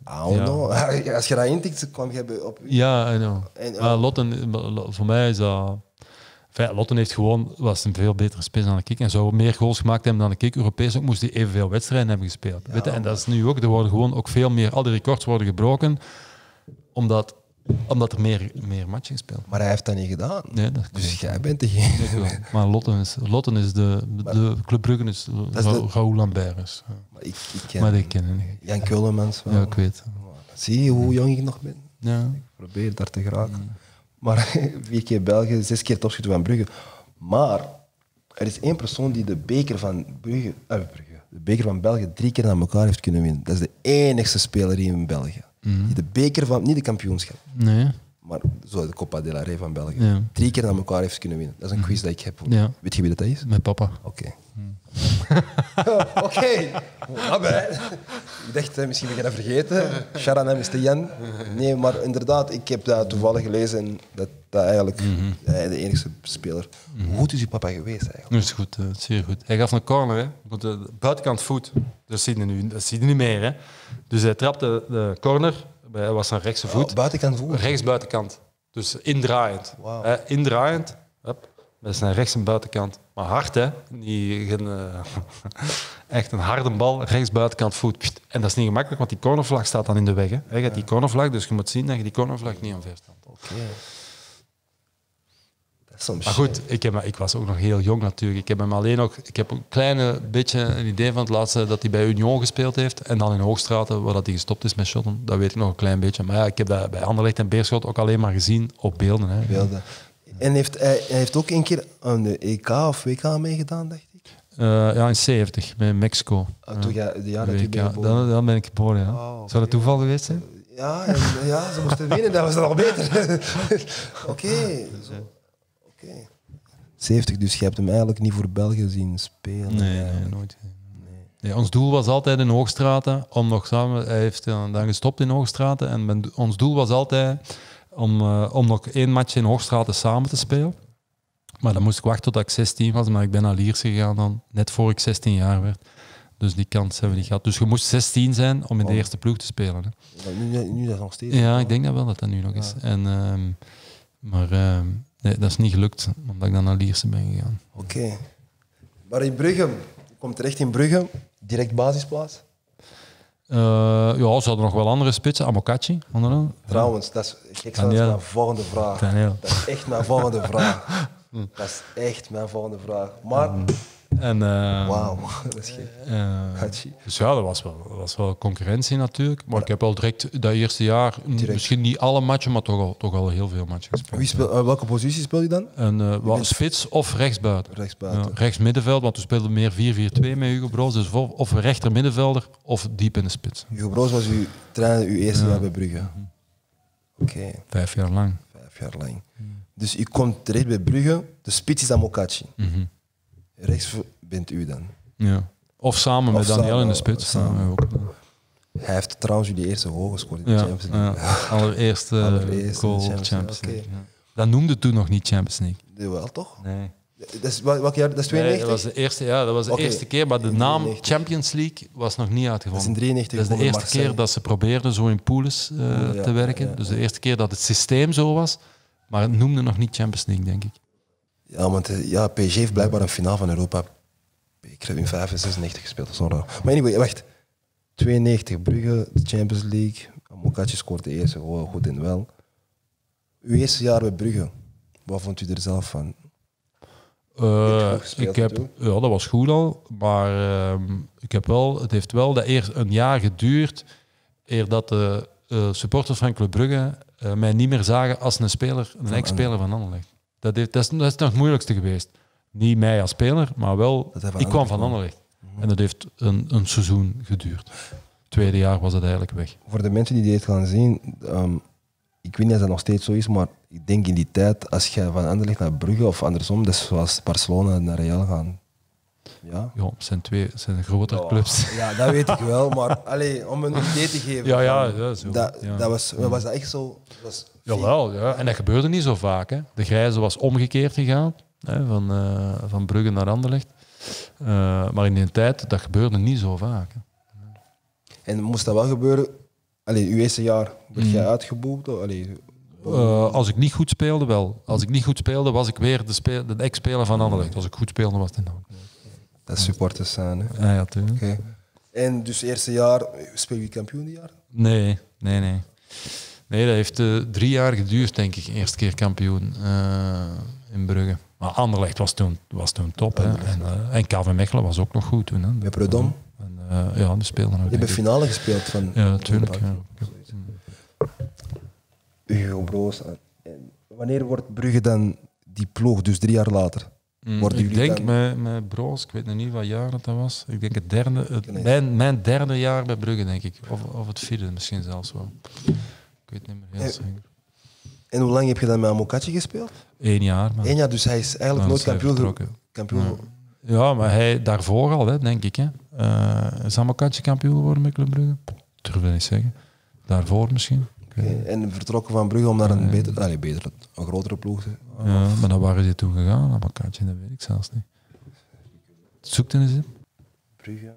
Als je dat intikt, kwam je op... Ja, I know. Maar Lotten, voor mij is dat... Enfin, Lotten was een veel betere speler dan ik en zou meer goals gemaakt hebben dan ik. Europees ook moest hij evenveel wedstrijden hebben gespeeld. Ja, en dat is nu ook. Er worden gewoon ook veel meer... Al die records worden gebroken omdat er meer matchen gespeeld. Maar hij heeft dat niet gedaan. Nee, dus jij bent degene. Maar Lotten is de Club Brugge is Raoul Lambert. Is. Ja. Maar ik ken hem niet. Jan Keulemans. Ja, ik weet. Zie je hoe jong ik nog ben? Ja. Ik probeer daar te geraken. Maar 4 keer België, 6 keer topschutter van Brugge. Maar er is 1 persoon die de beker van de beker van België 3 keer aan elkaar heeft kunnen winnen. Dat is de enigste speler hier in België. Die de beker van, niet de kampioenschap, maar zo de Copa del Rey van België. 3 keer aan elkaar heeft kunnen winnen. Dat is een quiz dat ik heb. Ja. Weet je wie dat is? Met papa. Oké. Oké. Ik dacht, misschien ben je dat vergeten. Sharanam is de Jan. Nee, maar inderdaad, ik heb dat toevallig gelezen en dat eigenlijk de enige speler. Hoe goed is uw papa geweest eigenlijk? Dat is goed, zeer goed. Hij gaf een corner, hè. De buitenkant voet. Dat zie je niet meer, hè. Dus hij trapte de corner. Hij was een rechtse voet. Buitenkant voet? Rechts buitenkant. Dus indraaiend. Wow. Indraaiend. Hup. Dat is een rechts en buitenkant. Maar hard, hè. Echt een harde bal, rechts buitenkant voet. En dat is niet gemakkelijk, want die cornervlag staat dan in de weg. Hè. Je hebt die cornervlag, dus je moet zien dat je die cornervlag niet omver staat. Oké. Maar goed, ik was ook nog heel jong natuurlijk. Ik heb een klein beetje een idee van het laatste dat hij bij Union gespeeld heeft. En dan in Hoogstraten, waar hij gestopt is met shotten. Dat weet ik nog een klein beetje. Maar ja, ik heb dat bij Anderlecht en Beerschot ook alleen maar gezien op beelden. Hè. En hij heeft ook een keer aan de EK of WK meegedaan, dacht ik? Ja, in 70, bij Mexico. Toen de jaar dat je bent geboren. Dan ben ik geboren, ja. Oh, okay. Zou dat toeval geweest zijn? Ja, ze moesten winnen, dat was nog beter. Oké. 70, dus je hebt hem eigenlijk niet voor België zien spelen. Nee, nooit. Nee, ons doel was altijd in Hoogstraten, om nog samen... Hij heeft dan gestopt in Hoogstraten en ons doel was altijd om nog 1 match in Hoogstraten samen te spelen. Maar dan moest ik wachten tot ik 16 was, maar ik ben naar Lierse gegaan dan, net voor ik 16 jaar werd. Dus die kans hebben we niet gehad. Dus je moest 16 zijn om in de eerste ploeg te spelen. Hè. Nu dat nog steeds? Ja, ik denk dat wel dat dat nu nog is. En, maar nee, dat is niet gelukt, omdat ik dan naar Lierse ben gegaan. Oké. Maar in Brugge, je komt terecht in Brugge, direct basisplaats? Ja, ze hadden nog wel andere spitsen. Amokachi, onder Trouwens, dat is mijn volgende vraag. Daniel. Dat is echt mijn volgende vraag. Dat is echt mijn volgende vraag. Maar... Wauw, dat is gek. Dus ja, dat was wel concurrentie natuurlijk. Maar ik heb wel direct dat eerste jaar, misschien niet alle matchen, maar toch al heel veel matchen gespeeld. Welke positie speel je dan? Spits of rechtsbuiten. Rechtsbuiten. Ja, rechts middenveld, want we speelden meer 4-4-2 met Hugo Broos. Dus of rechter middenvelder of diep in de spits. Hugo Broos was uw trainer uw eerste jaar bij Brugge. Oké. 5 jaar lang. 5 jaar lang. Dus u komt terecht bij Brugge, de spits is Amokachi. Rechts bent u dan. Ja. Of samen met Daniel in de spits. Samen. Hij heeft trouwens jullie eerste goal gescoord in de Champions League. Ja. Allereerste goal Champions League. Ja. Dat noemde toen nog niet Champions League. Wel toch? Nee. Dat is, welk jaar? Dat is 92? Nee, dat was de eerste keer, maar de naam 93. Champions League was nog niet uitgevonden. Dat is in 93. Dat is de eerste keer dat ze probeerden zo in poules te werken. Ja. Dus de eerste keer dat het systeem zo was, maar het noemde nog niet Champions League, denk ik. Ja, want PSG heeft blijkbaar een finale van Europa. Ik heb in 95 gespeeld, dat is wel raar. Maar anyway, wacht. 92 Brugge, de Champions League. Amokachi scoort de eerste goal, goed en wel. Uw eerste jaar bij Brugge, wat vond u er zelf van? Dat was goed al, maar het heeft wel een jaar geduurd eer dat de supporters van Club Brugge mij niet meer zagen als een ex-speler van Anderlecht. Dat is nog het moeilijkste geweest. Niet mij als speler, maar wel, ik kwam van Anderlecht. En dat heeft een seizoen geduurd. Tweede jaar was het eigenlijk weg. Voor de mensen die dit gaan zien, ik weet niet of dat nog steeds zo is, maar ik denk in die tijd, als je van Anderlecht naar Brugge of andersom, dat is zoals Barcelona naar Real gaan. Ja, het zijn grotere clubs. Ja, dat weet ik wel, maar om een idee te geven. Was dat echt zo? Jawel, ja. En dat gebeurde niet zo vaak. Hè. De grijze was omgekeerd gegaan, hè, van Brugge naar Anderlecht. Maar in die tijd, dat gebeurde niet zo vaak. Hè. En moest dat wel gebeuren? Uw eerste jaar, werd jij uitgeboekt? Als ik niet goed speelde, wel. Als ik niet goed speelde, was ik weer de ex-speler van Anderlecht. Als ik goed speelde, was het dan. Dat is supporters zijn, hè? Ja, tuurlijk. Okay. En dus eerste jaar, speel je kampioen die jaar? Nee. Nee, dat heeft 3 jaar geduurd, denk ik. Eerste keer kampioen in Brugge. Maar Anderlecht was toen top. Hè. En KV Mechelen was ook nog goed toen. Hè. Met Predom? Ja, die speelden ook. Je hebt finale gespeeld van... Ja, natuurlijk. Ja. Hugo Broos. Wanneer wordt Brugge dan die ploeg, dus 3 jaar later? Ik denk met Broos, ik weet nog niet wat jaar dat was. Ik denk mijn derde jaar bij Brugge, denk ik. Of het vierde misschien zelfs wel. Ik weet niet meer heel zeker. En hoe lang heb je dan met Amokachi gespeeld? 1 jaar. 1 jaar, dus hij is eigenlijk nooit kampioen. Ja, maar hij daarvoor al, hè, denk ik. Hè. Is Amokachi kampioen geworden met Club Brugge? Durf ik niet zeggen. Daarvoor misschien. En vertrokken van Brugge om naar een een grotere ploeg te... Ja, maar dan waren ze toen gegaan, Amokachi, dat weet ik zelfs niet. Zoek het eens in. Brugge.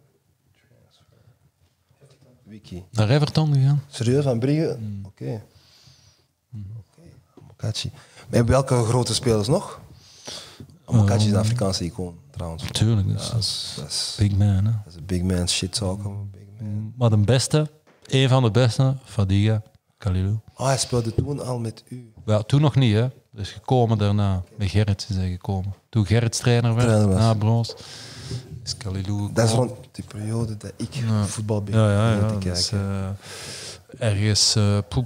Wiki. Naar Everton gegaan. Serieus, van Brugge? Oké. Amokachi. En welke grote spelers nog? Amokachi is een Afrikaanse icoon, trouwens. Tuurlijk, dat is big man. Hè? Dat is een big man, shit talken. Maar de beste, een van de beste, Fadiga, Kalilou. Hij speelde toen al met u? Ja, toen nog niet, hè. Dus gekomen daarna. Met Gerrit is hij gekomen. Toen Gerrit trainer werd, na Broos, is Kalilou. Dat is rond die periode dat ik voetbal ben te kijken. Ergens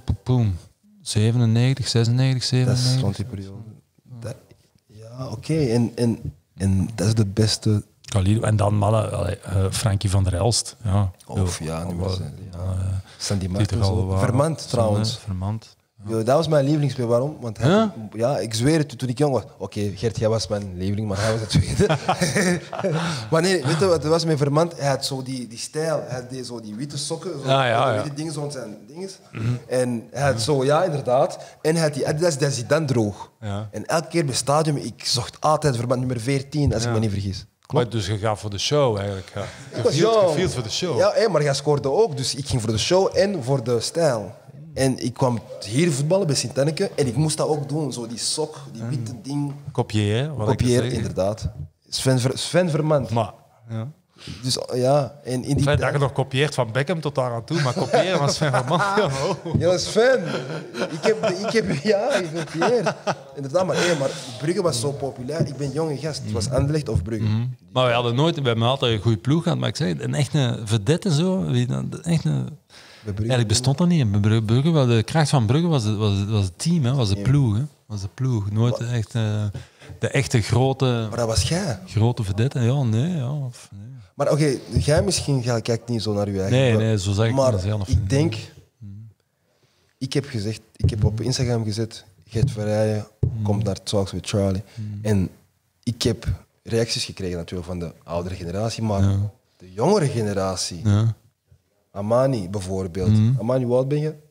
97, 96, 97. Dat is rond die periode. Oké. En dat is de beste Khalil. En dan mannen, Frankie van der Elst. Ja. Of ja, niet meer zijn. Sandy Die Martens. er al waren. Vermand trouwens. Vermand. Yo, dat was mijn lievelingsspeler. Waarom? Want hij, ik zweer het, toen ik jong was... Oké, Gert, jij was mijn lieveling, maar hij was het tweede. Maar nee, weet je wat? Het was met Vermand. Hij had zo die stijl. Hij had zo die witte sokken. Zo, witte dingen, zo'n zijn dinges. En hij had zo, ja, inderdaad. En hij had die Adidas dat Zidane droeg. Ja. En elke keer bij het stadion, ik zocht altijd Vermand nummer 14, als ik me niet vergis. Maar dus je gaat voor de show eigenlijk. Ja. Je viel voor de show. Ja, maar jij scoorde ook. Dus ik ging voor de show en voor de stijl. En ik kwam hier voetballen bij Sint-Anneke en ik moest dat ook doen. Zo die sok, die witte ding. Kopiëren. Kopiëren, inderdaad. Sven Vermand. Maar, ja. Dus ja, en in die Fijn dat je nog kopieert van Beckham tot daar aan toe, maar kopiëren van Sven Vermand. Ja, Sven. Ik heb gekopieerd. Inderdaad, maar Brugge was zo populair. Ik ben jonge gast. Het was Anderlecht of Brugge. Maar we hadden nooit, bij mij altijd een goede ploeg gehad, maar ik zeg, een echte vedette en zo. Eigenlijk bestond dat niet in Brugge. De kracht van Brugge was het team, hè, was de ploeg. Hè. Was de ploeg. Nooit echt de echte grote... Maar dat was jij. Grote vedette, ja, nee. Ja, nee. Maar oké, jij misschien kijkt niet zo naar je eigen... Nee, zo zeg ik maar het zelf. Ik denk... Ik heb gezegd, ik heb op Instagram gezet, Gert Verheijen komt naar Talks with Charlie. En ik heb reacties gekregen natuurlijk van de oudere generatie, maar de jongere generatie... Ja. Amani bijvoorbeeld. Amani, hoe oud ben je?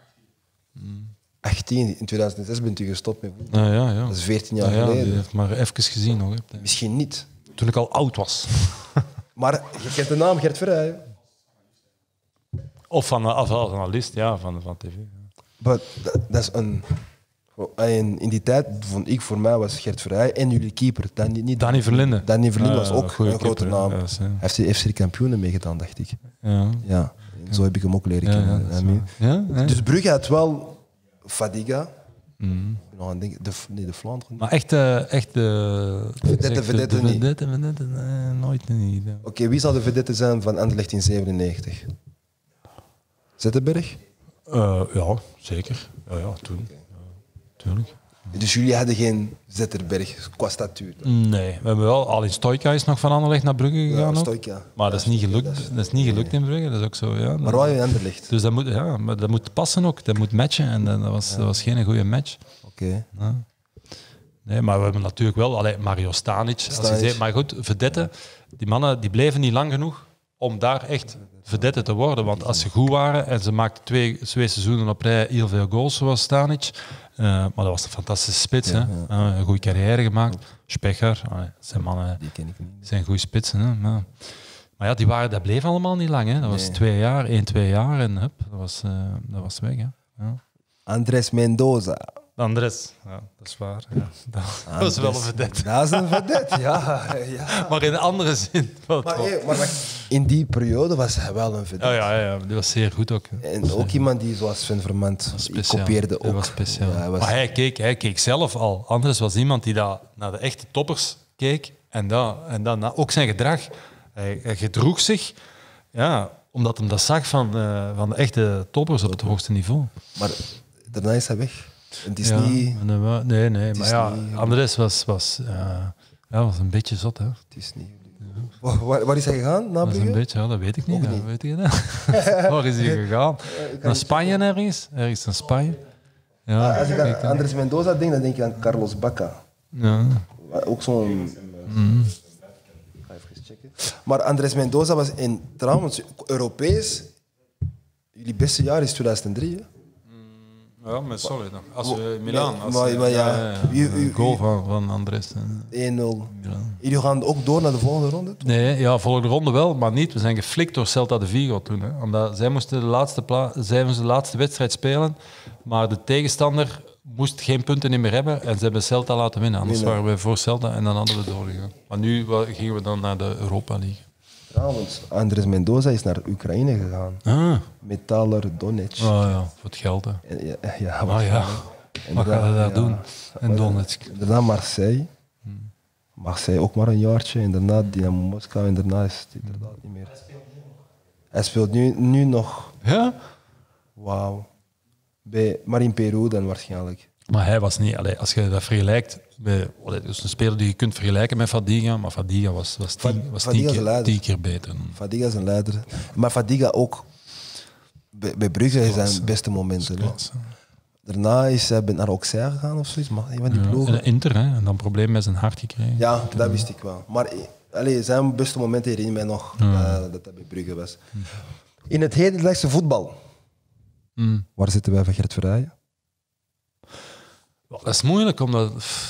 18. In 2006 bent u gestopt met voetbal. Ja. Dat is 14 jaar geleden. Die heeft maar even gezien nog. Hè. Misschien niet. Toen ik al oud was. Maar je kent de naam Gert Verheijen. Of als analist, ja, van tv. Maar dat is een... In die tijd vond ik, voor mij was Gert Verheijen en jullie keeper. Danny Verlinde. Danny Verlinde was ook een grote keeper, naam. Ja, Hij heeft FC kampioenen meegedaan, dacht ik. Ja. En zo heb ik hem ook leren kennen. Dus Brugge had wel Fadiga. Nog aan denken, de Vlaanderen. Maar echt de vedette niet. Nooit niet. Oké, wie zal de vedette zijn van Anderlecht in 97? Zettenberg? Ja, zeker. Ja, toen. Tuurlijk. Dus jullie hadden geen Zetterberg qua statuur? Nee, we hebben wel... Alin Stoica is nog van Anderlecht naar Brugge gegaan. Ja, Stoica. Maar dat is niet gelukt. Dat is niet gelukt in Brugge. Dat is ook zo, ja. Maar wel in Anderlecht. Dus dat moet passen ook. Dat moet matchen. En dat was geen goede match. Oké. Ja. Nee, maar we hebben natuurlijk wel... Mario Stanic. Als je zegt, maar goed, vedette. Die mannen die bleven niet lang genoeg om daar echt vedette te worden. Want als ze goed waren en ze maakten twee seizoenen op rij heel veel goals, zoals Stanic... maar dat was een fantastische spits. Ja, hè? Een goede carrière gemaakt. Specher, zijn mannen Die ken ik niet. zijn goede spitsen. Hè? Ja. Maar ja, dat bleef allemaal niet lang. Hè? Dat was 2 jaar, 1-2 jaar en hup, dat was weg. Hè? Ja. Andres Mendoza. Andres, ja, dat is waar. Ja. Dat was wel een vedette. Dat is een vedette, ja. Maar in een andere zin. Maar in die periode was hij wel een vedette. Ja, die was zeer goed ook. Hè. En ook iemand die zoals Sven Vermand kopieerde ook. Dat was speciaal. Ja, Maar hij keek zelf al. Andres was iemand die naar de echte toppers keek en dan ook zijn gedrag. Hij gedroeg zich, omdat hij dat zag van de echte toppers op het hoogste niveau. Maar daarna is hij weg. Het is niet... Nee, maar ja, Andres was een beetje zot. Hè. Het is niet... Waar is hij gegaan? Dat is een beetje, dat weet ik niet. Ja, weet je dat? Waar is hij gegaan? Naar Spanje ergens? Ergens naar Spanje. Ja, als ik aan Andres Mendoza denk, dan denk je aan Carlos Bacca. Ja. Ook zo'n... Ga even checken. Maar Andres Mendoza was trouwens Europees. Jullie beste jaar is 2003, hè? Ja, maar sorry dan. Als we Milan. Goal van Andres. 1-0. Jullie gaan ook door naar de volgende ronde? Toch? Nee, volgende ronde wel, maar niet. We zijn geflikt door Celta de Vigo toen. Hè. Omdat zij moesten de laatste wedstrijd spelen, maar de tegenstander moest geen punten meer hebben en ze hebben Celta laten winnen. Anders waren we voor Celta en dan hadden we doorgegaan. Maar nu gingen we dan naar de Europa League. Trouwens, Andres Mendoza is naar Oekraïne gegaan. Metaller Donetsk. Ja, voor het geld. Hè. Wat gaat hij daar doen? En Donetsk. Daarna Marseille. Marseille ook maar een jaartje. En daarna Dynamo Moskou. En daarna is het inderdaad niet meer. Hij speelt nu nog... Ja? Wauw. Maar in Peru dan waarschijnlijk. Maar hij was niet... als je dat vergelijkt Dus een speler die je kunt vergelijken met Fadiga, maar Fadiga was tien keer beter. Fadiga is een leider. Maar Fadiga ook bij Brugge is zijn beste momenten. Daarna is hij naar Auxerre gegaan of zoiets. Maar een van die ploegen. Inter, hè, en dan een probleem met zijn hart gekregen. Ja, dat wist ik wel. Maar zijn beste momenten herinner mij nog dat hij bij Brugge was. In het hedendaagse voetbal. Waar zitten wij van Gert Verheijen? Dat is moeilijk, omdat...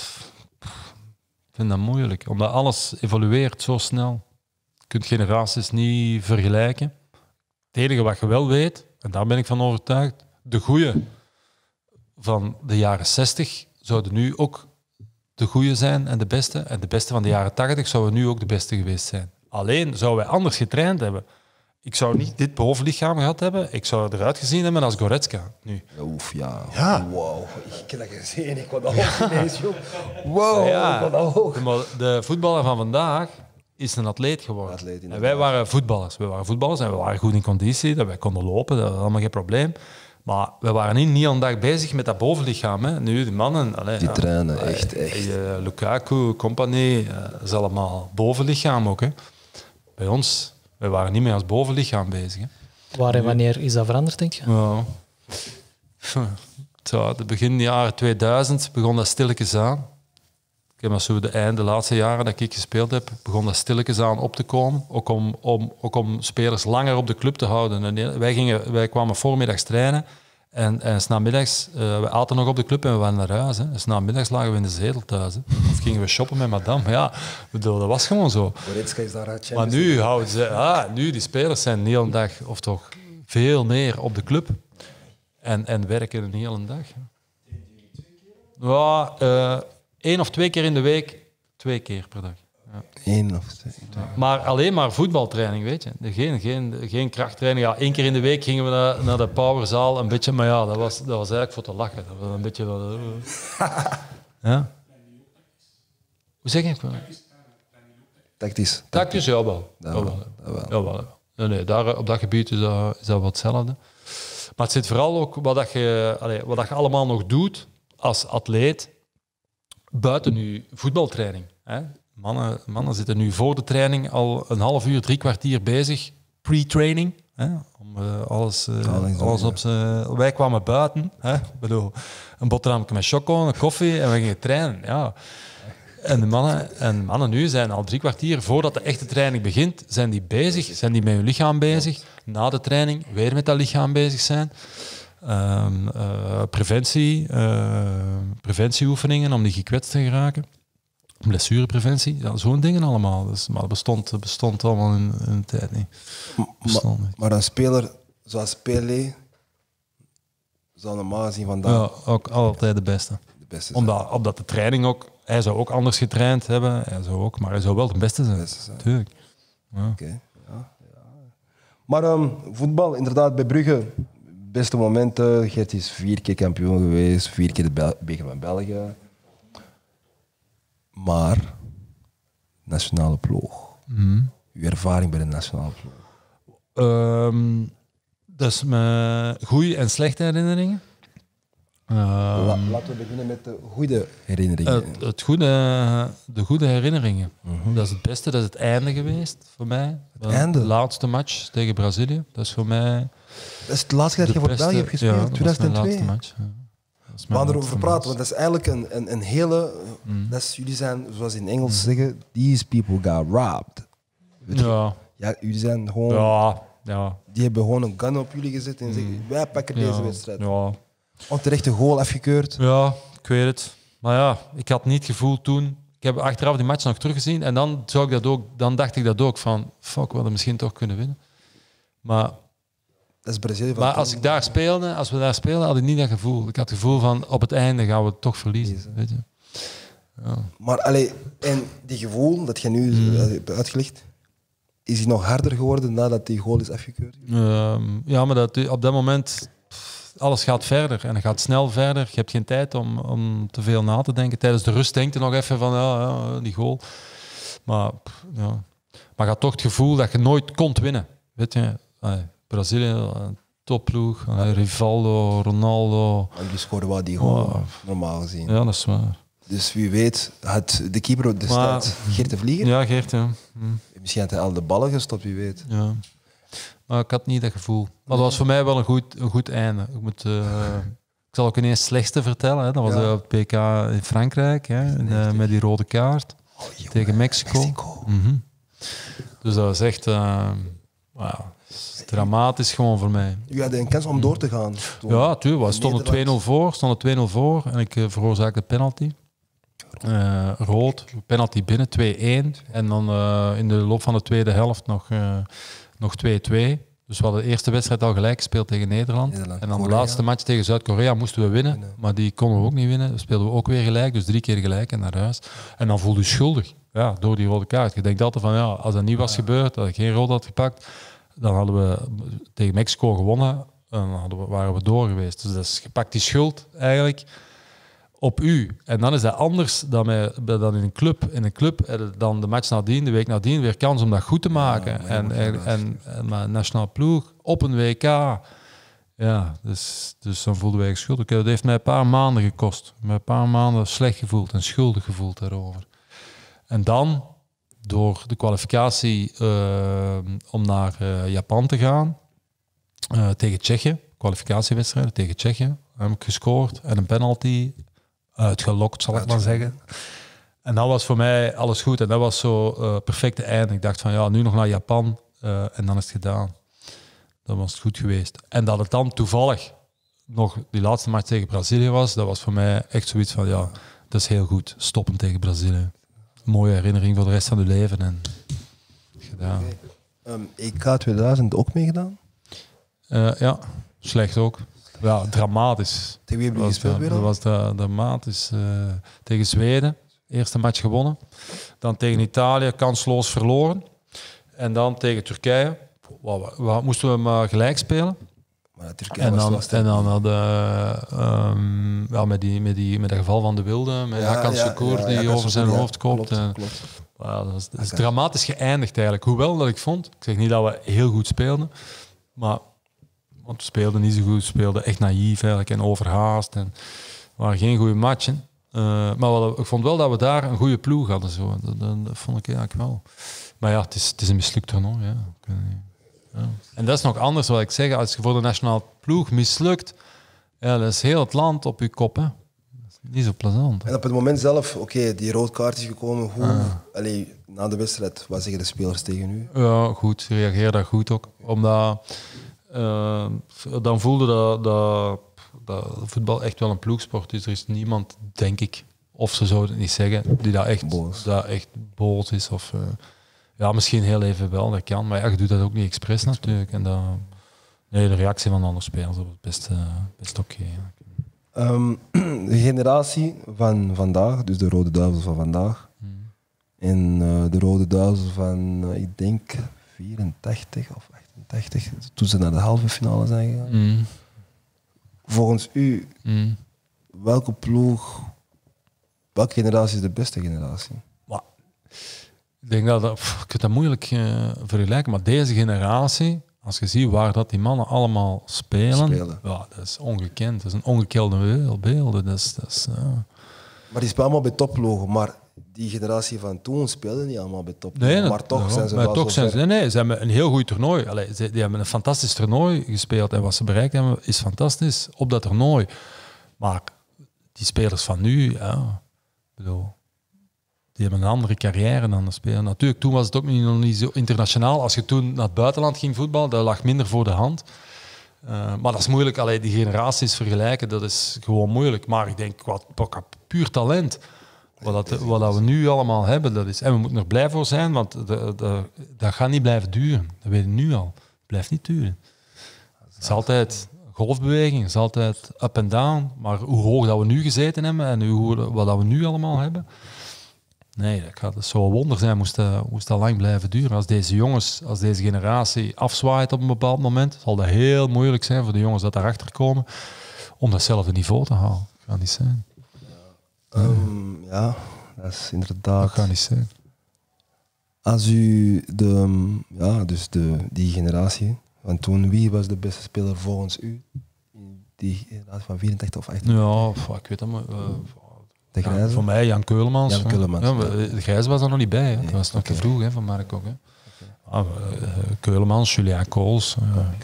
Ik vind dat moeilijk, omdat alles evolueert zo snel. Je kunt generaties niet vergelijken. Het enige wat je wel weet, en daar ben ik van overtuigd, de goeie van de jaren 60 zouden nu ook de goeie zijn en de beste. En de beste van de jaren 80 zouden nu ook de beste geweest zijn. Alleen zouden wij anders getraind hebben. Ik zou niet dit bovenlichaam gehad hebben. Ik zou eruit gezien hebben als Goretzka nu. Oef, ja. Wow, ik heb dat gezien. Ik word al ineens, joh. Wow, ja, ik word al maar de voetballer van vandaag is een atleet geworden. En wij waren voetballers. We waren voetballers en we waren goed in conditie. Dat wij konden lopen, dat was allemaal geen probleem. Maar we waren niet al een dag bezig met dat bovenlichaam. Hè. Nu, die mannen... die trainen, echt. Lukaku, compagnie, dat is allemaal bovenlichaam ook. Hè. Bij ons... We waren niet meer als bovenlichaam bezig. Hè. Waar en wanneer is dat veranderd, denk je? Ja. Het begin jaren 2000 begon dat stilletjes aan. Ik heb zo de laatste jaren dat ik gespeeld heb, begon dat stilletjes aan op te komen. Ook om spelers langer op de club te houden. En wij kwamen voormiddags trainen. En 's namiddags, we aten nog op de club en we waren naar huis. Hè. 's namiddags lagen we in de zetel thuis. Hè. Of gingen we shoppen met madame. Ja, dat was gewoon zo. Maar nu houden ze... nu die spelers zijn de hele dag, of toch veel meer op de club. En werken de hele dag. Ja, 1 of 2 keer in de week. 2 keer per dag. Ja. 1 of 2. Maar alleen maar voetbaltraining, weet je. Geen krachttraining. Ja, 1 keer in de week gingen we naar de powerzaal een beetje, maar ja, dat was eigenlijk voor te lachen. Dat was een beetje... Ja. Hoe zeg je het? Tactisch. Tactisch, jawel. Nee, daar, op dat gebied is dat wat hetzelfde. Maar het zit vooral ook wat je allemaal nog doet als atleet buiten je voetbaltraining. Hè? Mannen zitten nu voor de training al een half uur, 3 kwartier bezig, pre-training. Hè? Om alles op zijn... Wij kwamen buiten, hè? Ik bedoel, een boterhammetje met choco, een koffie en we gingen trainen. Ja. En de mannen nu zijn al 3 kwartier voordat de echte training begint, zijn die met hun lichaam bezig. Na de training weer met dat lichaam bezig zijn. Preventieoefeningen om niet gekwetst te geraken. Blessurepreventie, ja, zo'n dingen allemaal. Dus, maar dat bestond allemaal in de tijd niet. Maar een speler zoals Pelé zou normaal gezien vandaag... Ja, ook altijd de beste. Omdat de training ook... Hij zou ook anders getraind hebben, maar hij zou wel de beste zijn. Tuurlijk. Ja. Okay, ja. Maar voetbal, inderdaad, bij Brugge, beste momenten. Gert is 4 keer kampioen geweest, 4 keer de beker van België. Maar, nationale ploeg. Uw ervaring bij de nationale ploeg? Dat is mijn goede en slechte herinneringen. Laten we beginnen met de goede herinneringen. De goede herinneringen. Dat is het beste, dat is het einde geweest voor mij. Het einde? De laatste match tegen Brazilië. Dat is voor mij... Dat is het laatste dat je voor België hebt gespeeld, ja, 2002? Dat was mijn laatste match. We gaan erover praten, want dat is eigenlijk een hele... Jullie zijn, zoals in Engels zeggen, these people got robbed. Ja. Ja, jullie zijn gewoon... Ja. Die hebben gewoon een gun op jullie gezet en zeggen, wij pakken deze wedstrijd. Ja. Onterechte goal afgekeurd. Ja, ik weet het. Maar ja, ik had niet het gevoel toen... Ik heb achteraf die match nog teruggezien en dan dacht ik dat ook van... Fuck, we hadden misschien toch kunnen winnen. Maar... Dat is Brazilië. Maar als we daar speelden, had ik niet dat gevoel. Ik had het gevoel van, op het einde gaan we het toch verliezen. Weet je? Ja. Maar en die gevoel dat je nu hebt uitgelegd, is die nog harder geworden nadat die goal is afgekeurd? Ja, maar op dat moment... Alles gaat verder en het gaat snel verder. Je hebt geen tijd om te veel na te denken. Tijdens de rust denk je nog even van die goal. Maar je had toch het gevoel dat je nooit kon winnen. Weet je, Brazilië, topploeg, Rivaldo, Ronaldo. En die scoren wel die goal, normaal gezien. Ja, dat is waar. Dus wie weet, had de keeper destijds Geert de Vlieger? Ja, Geert, ja. Misschien had hij al de ballen gestopt, wie weet. Ja. Maar ik had niet dat gevoel. Maar dat was voor mij wel een goed einde. Ik zal ook ineens het slechtste vertellen. Hè. Dat was op het PK in Frankrijk, hè, met die rode kaart tegen Mexico. Mm-hmm. Dus dat was echt dramatisch gewoon voor mij. U had een kans om door te gaan. Ja, tuurlijk. We stonden 2-0 voor en ik veroorzaakte penalty. Rood, penalty binnen, 2-1. En dan in de loop van de tweede helft nog 2-2. Dus we hadden de eerste wedstrijd al gelijk gespeeld tegen Nederland. En dan de laatste match tegen Zuid-Korea moesten we winnen. Maar die konden we ook niet winnen. Dan speelden we ook weer gelijk. Dus 3 keer gelijk en naar huis. En dan voelde je schuldig. Ja, door die rode kaart. Je denkt altijd van, als dat niet was gebeurd, dat ik geen rood had gepakt, dan hadden we tegen Mexico gewonnen. En dan waren we door geweest. Dus dat is, je pakt die schuld eigenlijk op u. En dan is dat anders dan in een club. In een club heb je dan de match nadien, de week nadien, weer kans om dat goed te maken. Maar nationale ploeg op een WK. Ja, dus dan voelden wij schuldig. Het heeft mij een paar maanden gekost. Mij een paar maanden slecht gevoeld en schuldig gevoeld daarover. En dan, door de kwalificatie om naar Japan te gaan, tegen Tsjechië, kwalificatiewedstrijden tegen Tsjechië, heb ik gescoord en een penalty uitgelokt, zal ik maar zeggen. En dat was voor mij alles goed. En dat was zo perfecte einde. Ik dacht van, nu nog naar Japan en dan is het gedaan. Dan was het goed geweest. En dat het dan toevallig nog die laatste match tegen Brazilië was, dat was voor mij echt zoiets van, dat is heel goed. Stoppen tegen Brazilië. Mooie herinnering voor de rest van je leven. En gedaan. EK 2000 ook meegedaan? Ja, slecht ook. Ja, dramatisch. Tegen wie heb je gespeeld weer? Dat was dramatisch. Tegen Zweden, eerste match gewonnen. Dan tegen Italië, kansloos verloren. En dan tegen Turkije. Moesten we maar gelijk spelen. Maar Turkije was en dan hadden met dat geval van de Wilde, met Hakan Şükür die over zijn hoofd kopt. Klopt. Dat is dramatisch geëindigd eigenlijk. Hoewel dat ik vond, ik zeg niet dat we heel goed speelden, maar want we speelden niet zo goed, we speelden echt naïef eigenlijk en overhaast en waren geen goede matchen. Maar ik vond wel dat we daar een goede ploeg hadden. Zo. Dat vond ik eigenlijk wel. Maar ja, het is een mislukt toernooi. Ja. Ja. En dat is nog anders wat ik zeg. Als je voor de nationale ploeg mislukt, dan is heel het land op je kop. Hè. Dat is niet zo plezant. En op het moment zelf, die rood kaart is gekomen. Na de wedstrijd, wat zeggen de spelers tegen u? Ja, goed. Reageer daar goed ook. Omdat dan voelde dat voetbal echt wel een ploegsport is. Er is niemand, denk ik, of ze zouden het niet zeggen, die dat echt boos is. Of, misschien heel even wel, dat kan. Maar je doet dat ook niet expres natuurlijk. En de reactie van de andere spelers was best oké. De generatie van vandaag, dus de Rode Duivels van vandaag, en de Rode Duivels van, ik denk, 84 of 88, toen ze naar de halve finale zijn gegaan. Volgens u, welke generatie is de beste generatie? Ik denk dat ik het dat moeilijk vergelijken, maar deze generatie, als je ziet waar dat die mannen allemaal spelen. Ja, dat is ongekend. Dat is een ongekende beelden. Maar die spelen allemaal bij topplogen, maar die generatie van toen speelde niet allemaal bij topplogen. Nee, maar toch zijn ze wel zo ver. Nee, ze hebben een heel goed toernooi. Die hebben een fantastisch toernooi gespeeld en wat ze bereikt hebben is fantastisch op dat toernooi. Maar die spelers van nu, die hebben een andere carrière dan de spelers. Natuurlijk, toen was het ook nog niet zo internationaal. Als je toen naar het buitenland ging voetballen, dat lag minder voor de hand. Maar dat is moeilijk. Die generaties vergelijken, dat is gewoon moeilijk. Maar ik denk, wat puur talent, wat we nu allemaal hebben, dat is... En we moeten er blij voor zijn, want dat gaat niet blijven duren. Dat weten we nu al. Het blijft niet duren. Het is altijd golfbeweging, het is altijd up en down. Maar hoe hoog dat we nu gezeten hebben en wat dat we nu allemaal hebben... Nee, het zou een wonder zijn, moest dat lang blijven duren. Als deze jongens, als deze generatie afzwaait op een bepaald moment, zal dat heel moeilijk zijn voor de jongens dat daarachter komen om datzelfde niveau te halen. Dat gaat niet zijn. Dat is inderdaad... Dat gaat niet zijn. Als u die generatie van toen, wie was de beste speler volgens u? Die generatie van 84 of 88? Ja, ik weet dat maar... De Grijze? Ja, voor mij Jan Keulemans. Jan Keulemans, Ja, de Grijze was er nog niet bij. Hè. Dat was nog te vroeg hè, van Mark ook. Hè. Keulemans, Julien Kools.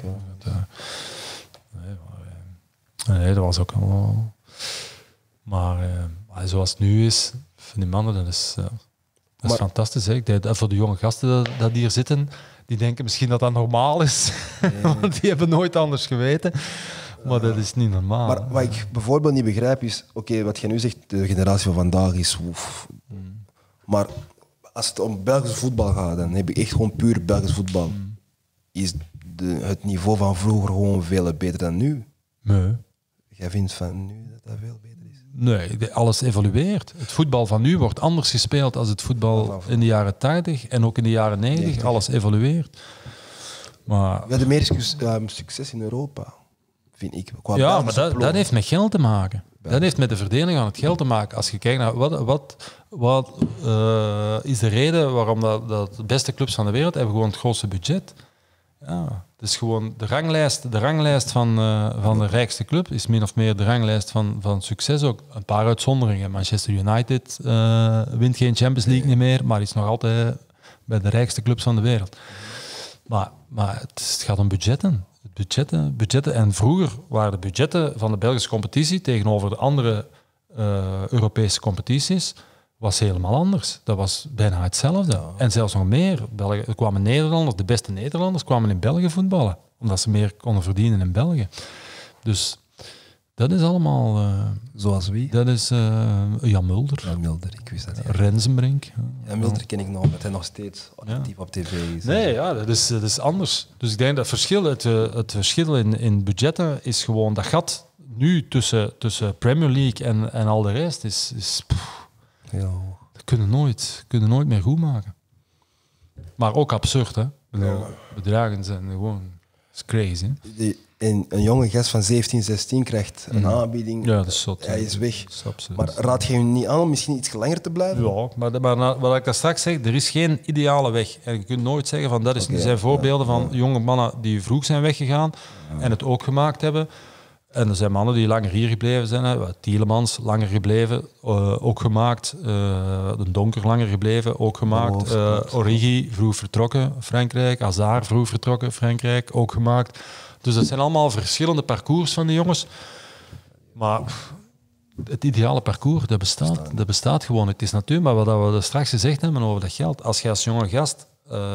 Nee, dat was ook al... Maar zoals het nu is, van die mannen, dat is fantastisch. Hè. Ik denk, voor de jonge gasten dat hier zitten, die denken misschien dat dat normaal is. Nee. Want die hebben nooit anders geweten. Maar dat is niet normaal. Maar wat ik bijvoorbeeld niet begrijp is... Oké, wat je nu zegt, de generatie van vandaag is... Maar als het om Belgisch voetbal gaat, dan heb je echt gewoon puur Belgisch voetbal. Is het niveau van vroeger gewoon veel beter dan nu? Nee. Jij vindt van nu dat dat veel beter is? Nee, alles evolueert. Het voetbal van nu wordt anders gespeeld dan het voetbal in de jaren 80 en ook in de jaren 90. Alles evolueert. Maar... We hadden meer succes in Europa, vind ik. Ja, maar dat heeft met geld te maken. Dat heeft met de verdeling van het geld te maken. Als je kijkt naar wat is de reden waarom dat de beste clubs van de wereld hebben gewoon het grootste budget. Ja, het is gewoon de ranglijst van de rijkste club is min of meer de ranglijst van succes ook. Een paar uitzonderingen. Manchester United wint geen Champions League meer, maar is nog altijd bij de rijkste clubs van de wereld. Maar het gaat om budgetten. Budgetten. En vroeger waren de budgetten van de Belgische competitie tegenover de andere Europese competities was helemaal anders. Dat was bijna hetzelfde. Ja. En zelfs nog meer. Er kwamen Nederlanders, de beste Nederlanders, kwamen in België voetballen. Omdat ze meer konden verdienen in België. Dus dat is allemaal... Zoals wie? Dat is Jan Mulder. Jan Mulder, ik wist dat. Ja. Rensenbrink. Jan Mulder ken ik nog, omdat hij nog steeds actief op tv is. Nee, ja, dat is anders. Dus ik denk dat het verschil in budgetten is gewoon... Dat gat nu tussen Premier League en al de rest is ja. Dat kunnen nooit meer goed maken. Maar ook absurd, hè? Bedragen zijn gewoon... Dat is crazy. Een jonge gast van 17, 16 krijgt een aanbieding. Ja, dat is zot. Hij is weg. Dat is absurd. Maar raad je hem niet aan om misschien iets langer te blijven? Ja, maar wat ik daar straks zeg, er is geen ideale weg. En je kunt nooit zeggen van dat zijn voorbeelden van jonge mannen die vroeg zijn weggegaan en het ook gemaakt hebben. En er zijn mannen die langer hier gebleven zijn. Tielemans, langer gebleven, ook gemaakt. De Donker, langer gebleven, ook gemaakt. Origi, vroeg vertrokken, Frankrijk. Hazard, vroeg vertrokken, Frankrijk, ook gemaakt. Dus dat zijn allemaal verschillende parcours van die jongens. Maar het ideale parcours, dat bestaat gewoon. Het is natuurlijk, maar wat we straks gezegd hebben over dat geld. Als je als jonge gast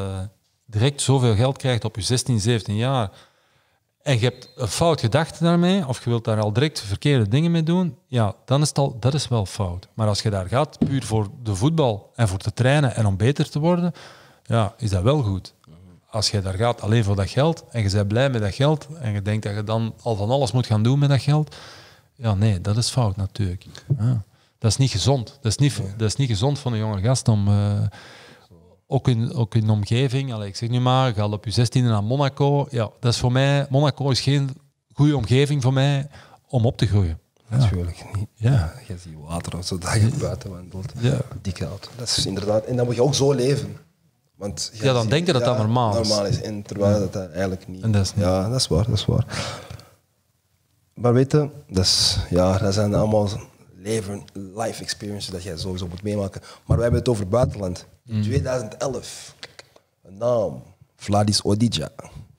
direct zoveel geld krijgt op je 16, 17 jaar... en je hebt een fout gedachte daarmee, of je wilt daar al direct verkeerde dingen mee doen, ja, dan is dat is wel fout. Maar als je daar gaat, puur voor de voetbal en voor te trainen en om beter te worden, ja, is dat wel goed. Als je daar gaat alleen voor dat geld en je bent blij met dat geld en je denkt dat je dan al van alles moet gaan doen met dat geld, ja, nee, dat is fout natuurlijk. Ja, dat is niet gezond. Dat is niet gezond voor een jonge gast om... Ook in de omgeving, ik zeg nu maar, ga op je 16e naar Monaco. Ja, dat is voor mij, Monaco is geen goede omgeving voor mij om op te groeien. Ja. Natuurlijk niet. Ja. Je ziet water of zo dat je buiten wandelt. Ja. Dik auto. Dat is inderdaad. En dan moet je ook zo leven. Want dan denk je dat dat normaal is. En terwijl dat eigenlijk niet. En dat is niet. Ja, dat is waar. Maar weet je, dat zijn allemaal life experiences dat jij sowieso moet meemaken. Maar we hebben het over buitenland. In 2011, een naam, Vladis Odija.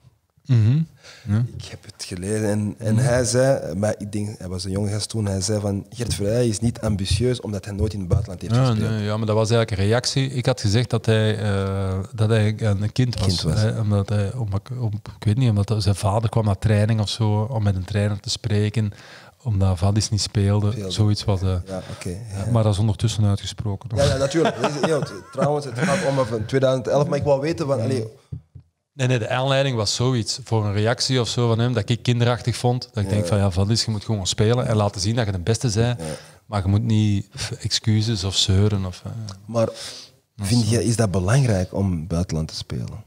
Ja. Ik heb het gelezen en hij zei, maar ik denk, hij was een jonge gast toen, hij zei van Gert Verheij is niet ambitieus omdat hij nooit in het buitenland heeft gespeeld. Nee, ja, maar dat was eigenlijk een reactie. Ik had gezegd dat hij een kind was. Omdat hij, ik weet niet, omdat zijn vader kwam naar training of zo, om met een trainer te spreken. Omdat Vadis niet speelde. Zoiets was... Ja, maar dat is ondertussen uitgesproken. Ja, natuurlijk. Trouwens, het gaat om van 2011, maar ik wou weten van... Nee, de aanleiding was zoiets. Voor een reactie of zo van hem, dat ik kinderachtig vond. Dat ik denk van, Vadis, je moet gewoon spelen en laten zien dat je de beste bent. Ja. Maar je moet niet excuses of zeuren. Maar vind je, is dat belangrijk om buitenland te spelen?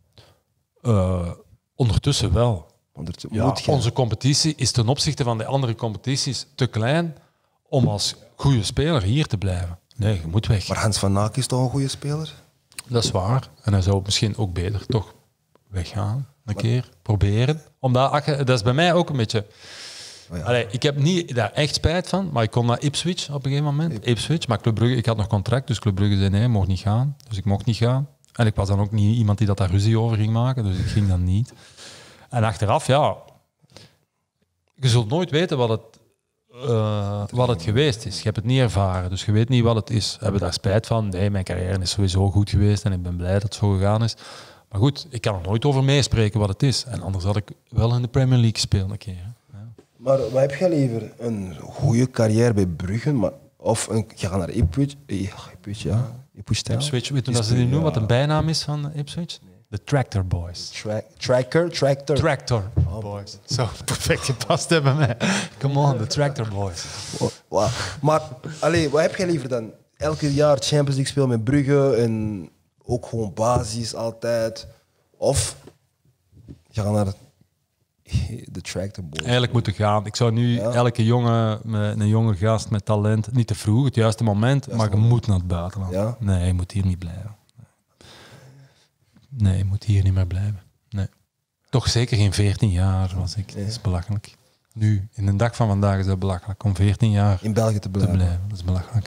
Ondertussen wel. Ja, onze competitie is ten opzichte van de andere competities te klein om als goede speler hier te blijven. Nee, je moet weg. Maar Hans van Aken is toch een goede speler? Dat is waar. En hij zou misschien ook beter toch weggaan. Een keer proberen. Omdat, dat is bij mij ook een beetje... Oh, ja. Allee, ik heb niet daar echt spijt van, maar ik kon naar Ipswich op een gegeven moment. Ipswich, maar Club Brugge, ik had nog contract, dus Club Brugge zei nee, je mocht niet gaan. Dus ik mocht niet gaan. En ik was dan ook niet iemand die daar ruzie over ging maken, dus ik ging dan niet. En achteraf, ja, je zult nooit weten wat het geweest is. Je hebt het niet ervaren, dus je weet niet wat het is. Hebben we daar spijt van? Nee, mijn carrière is sowieso goed geweest en ik ben blij dat het zo gegaan is. Maar goed, ik kan er nooit over meespreken wat het is. En anders had ik wel in de Premier League gespeeld een keer. Ja. Maar wat heb je liever? Een goede carrière bij Brugge, of je gaat naar Ipswich? Ipswich, ja. Ipswich, weet je wat ze die noemen? Wat de bijnaam is van Ipswich? De Tractor Boys. Tractor Boys. Zo, perfect gepast hebben mij. Come on, de Tractor Boys. Wow. Maar, wat heb je liever dan? Elke jaar Champions League spelen met Brugge en ook gewoon basis altijd. Of je gaat naar de Tractor Boys. Eigenlijk moeten gaan. Ik zou nu elke jongen, een jonge gast met talent, niet te vroeg, het juiste moment, maar je moet naar het buitenland. Ja? Nee, je moet hier niet blijven. Nee, je moet hier niet meer blijven. Nee. Toch zeker geen 14 jaar, zoals ik. Dat is belachelijk. Nu, in de dag van vandaag is dat belachelijk. Om 14 jaar in België te blijven. Dat is belachelijk.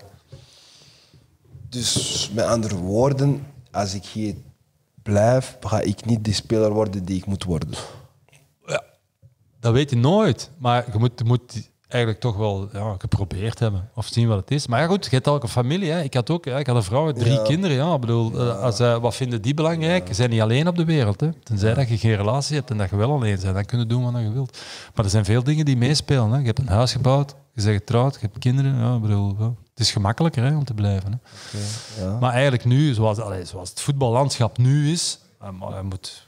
Dus met andere woorden, als ik hier blijf, ga ik niet de speler worden die ik moet worden. Ja, dat weet je nooit. Maar je moet eigenlijk toch wel geprobeerd hebben. Of zien wat het is. Maar ja, goed, je hebt ook een familie. Hè. Ik had een vrouw met 3 kinderen. Ja. Ik bedoel, wat vinden die belangrijk? Ze zijn niet alleen op de wereld. Hè. Tenzij dat je geen relatie hebt en dat je wel alleen bent. Dan kun je doen wat je wilt. Maar er zijn veel dingen die meespelen. Hè. Je hebt een huis gebouwd. Je bent getrouwd. Je hebt kinderen. Ja, ik bedoel, het is gemakkelijker hè, om te blijven. Hè. Okay, ja. Maar eigenlijk nu, zoals het voetballandschap nu is, je moet,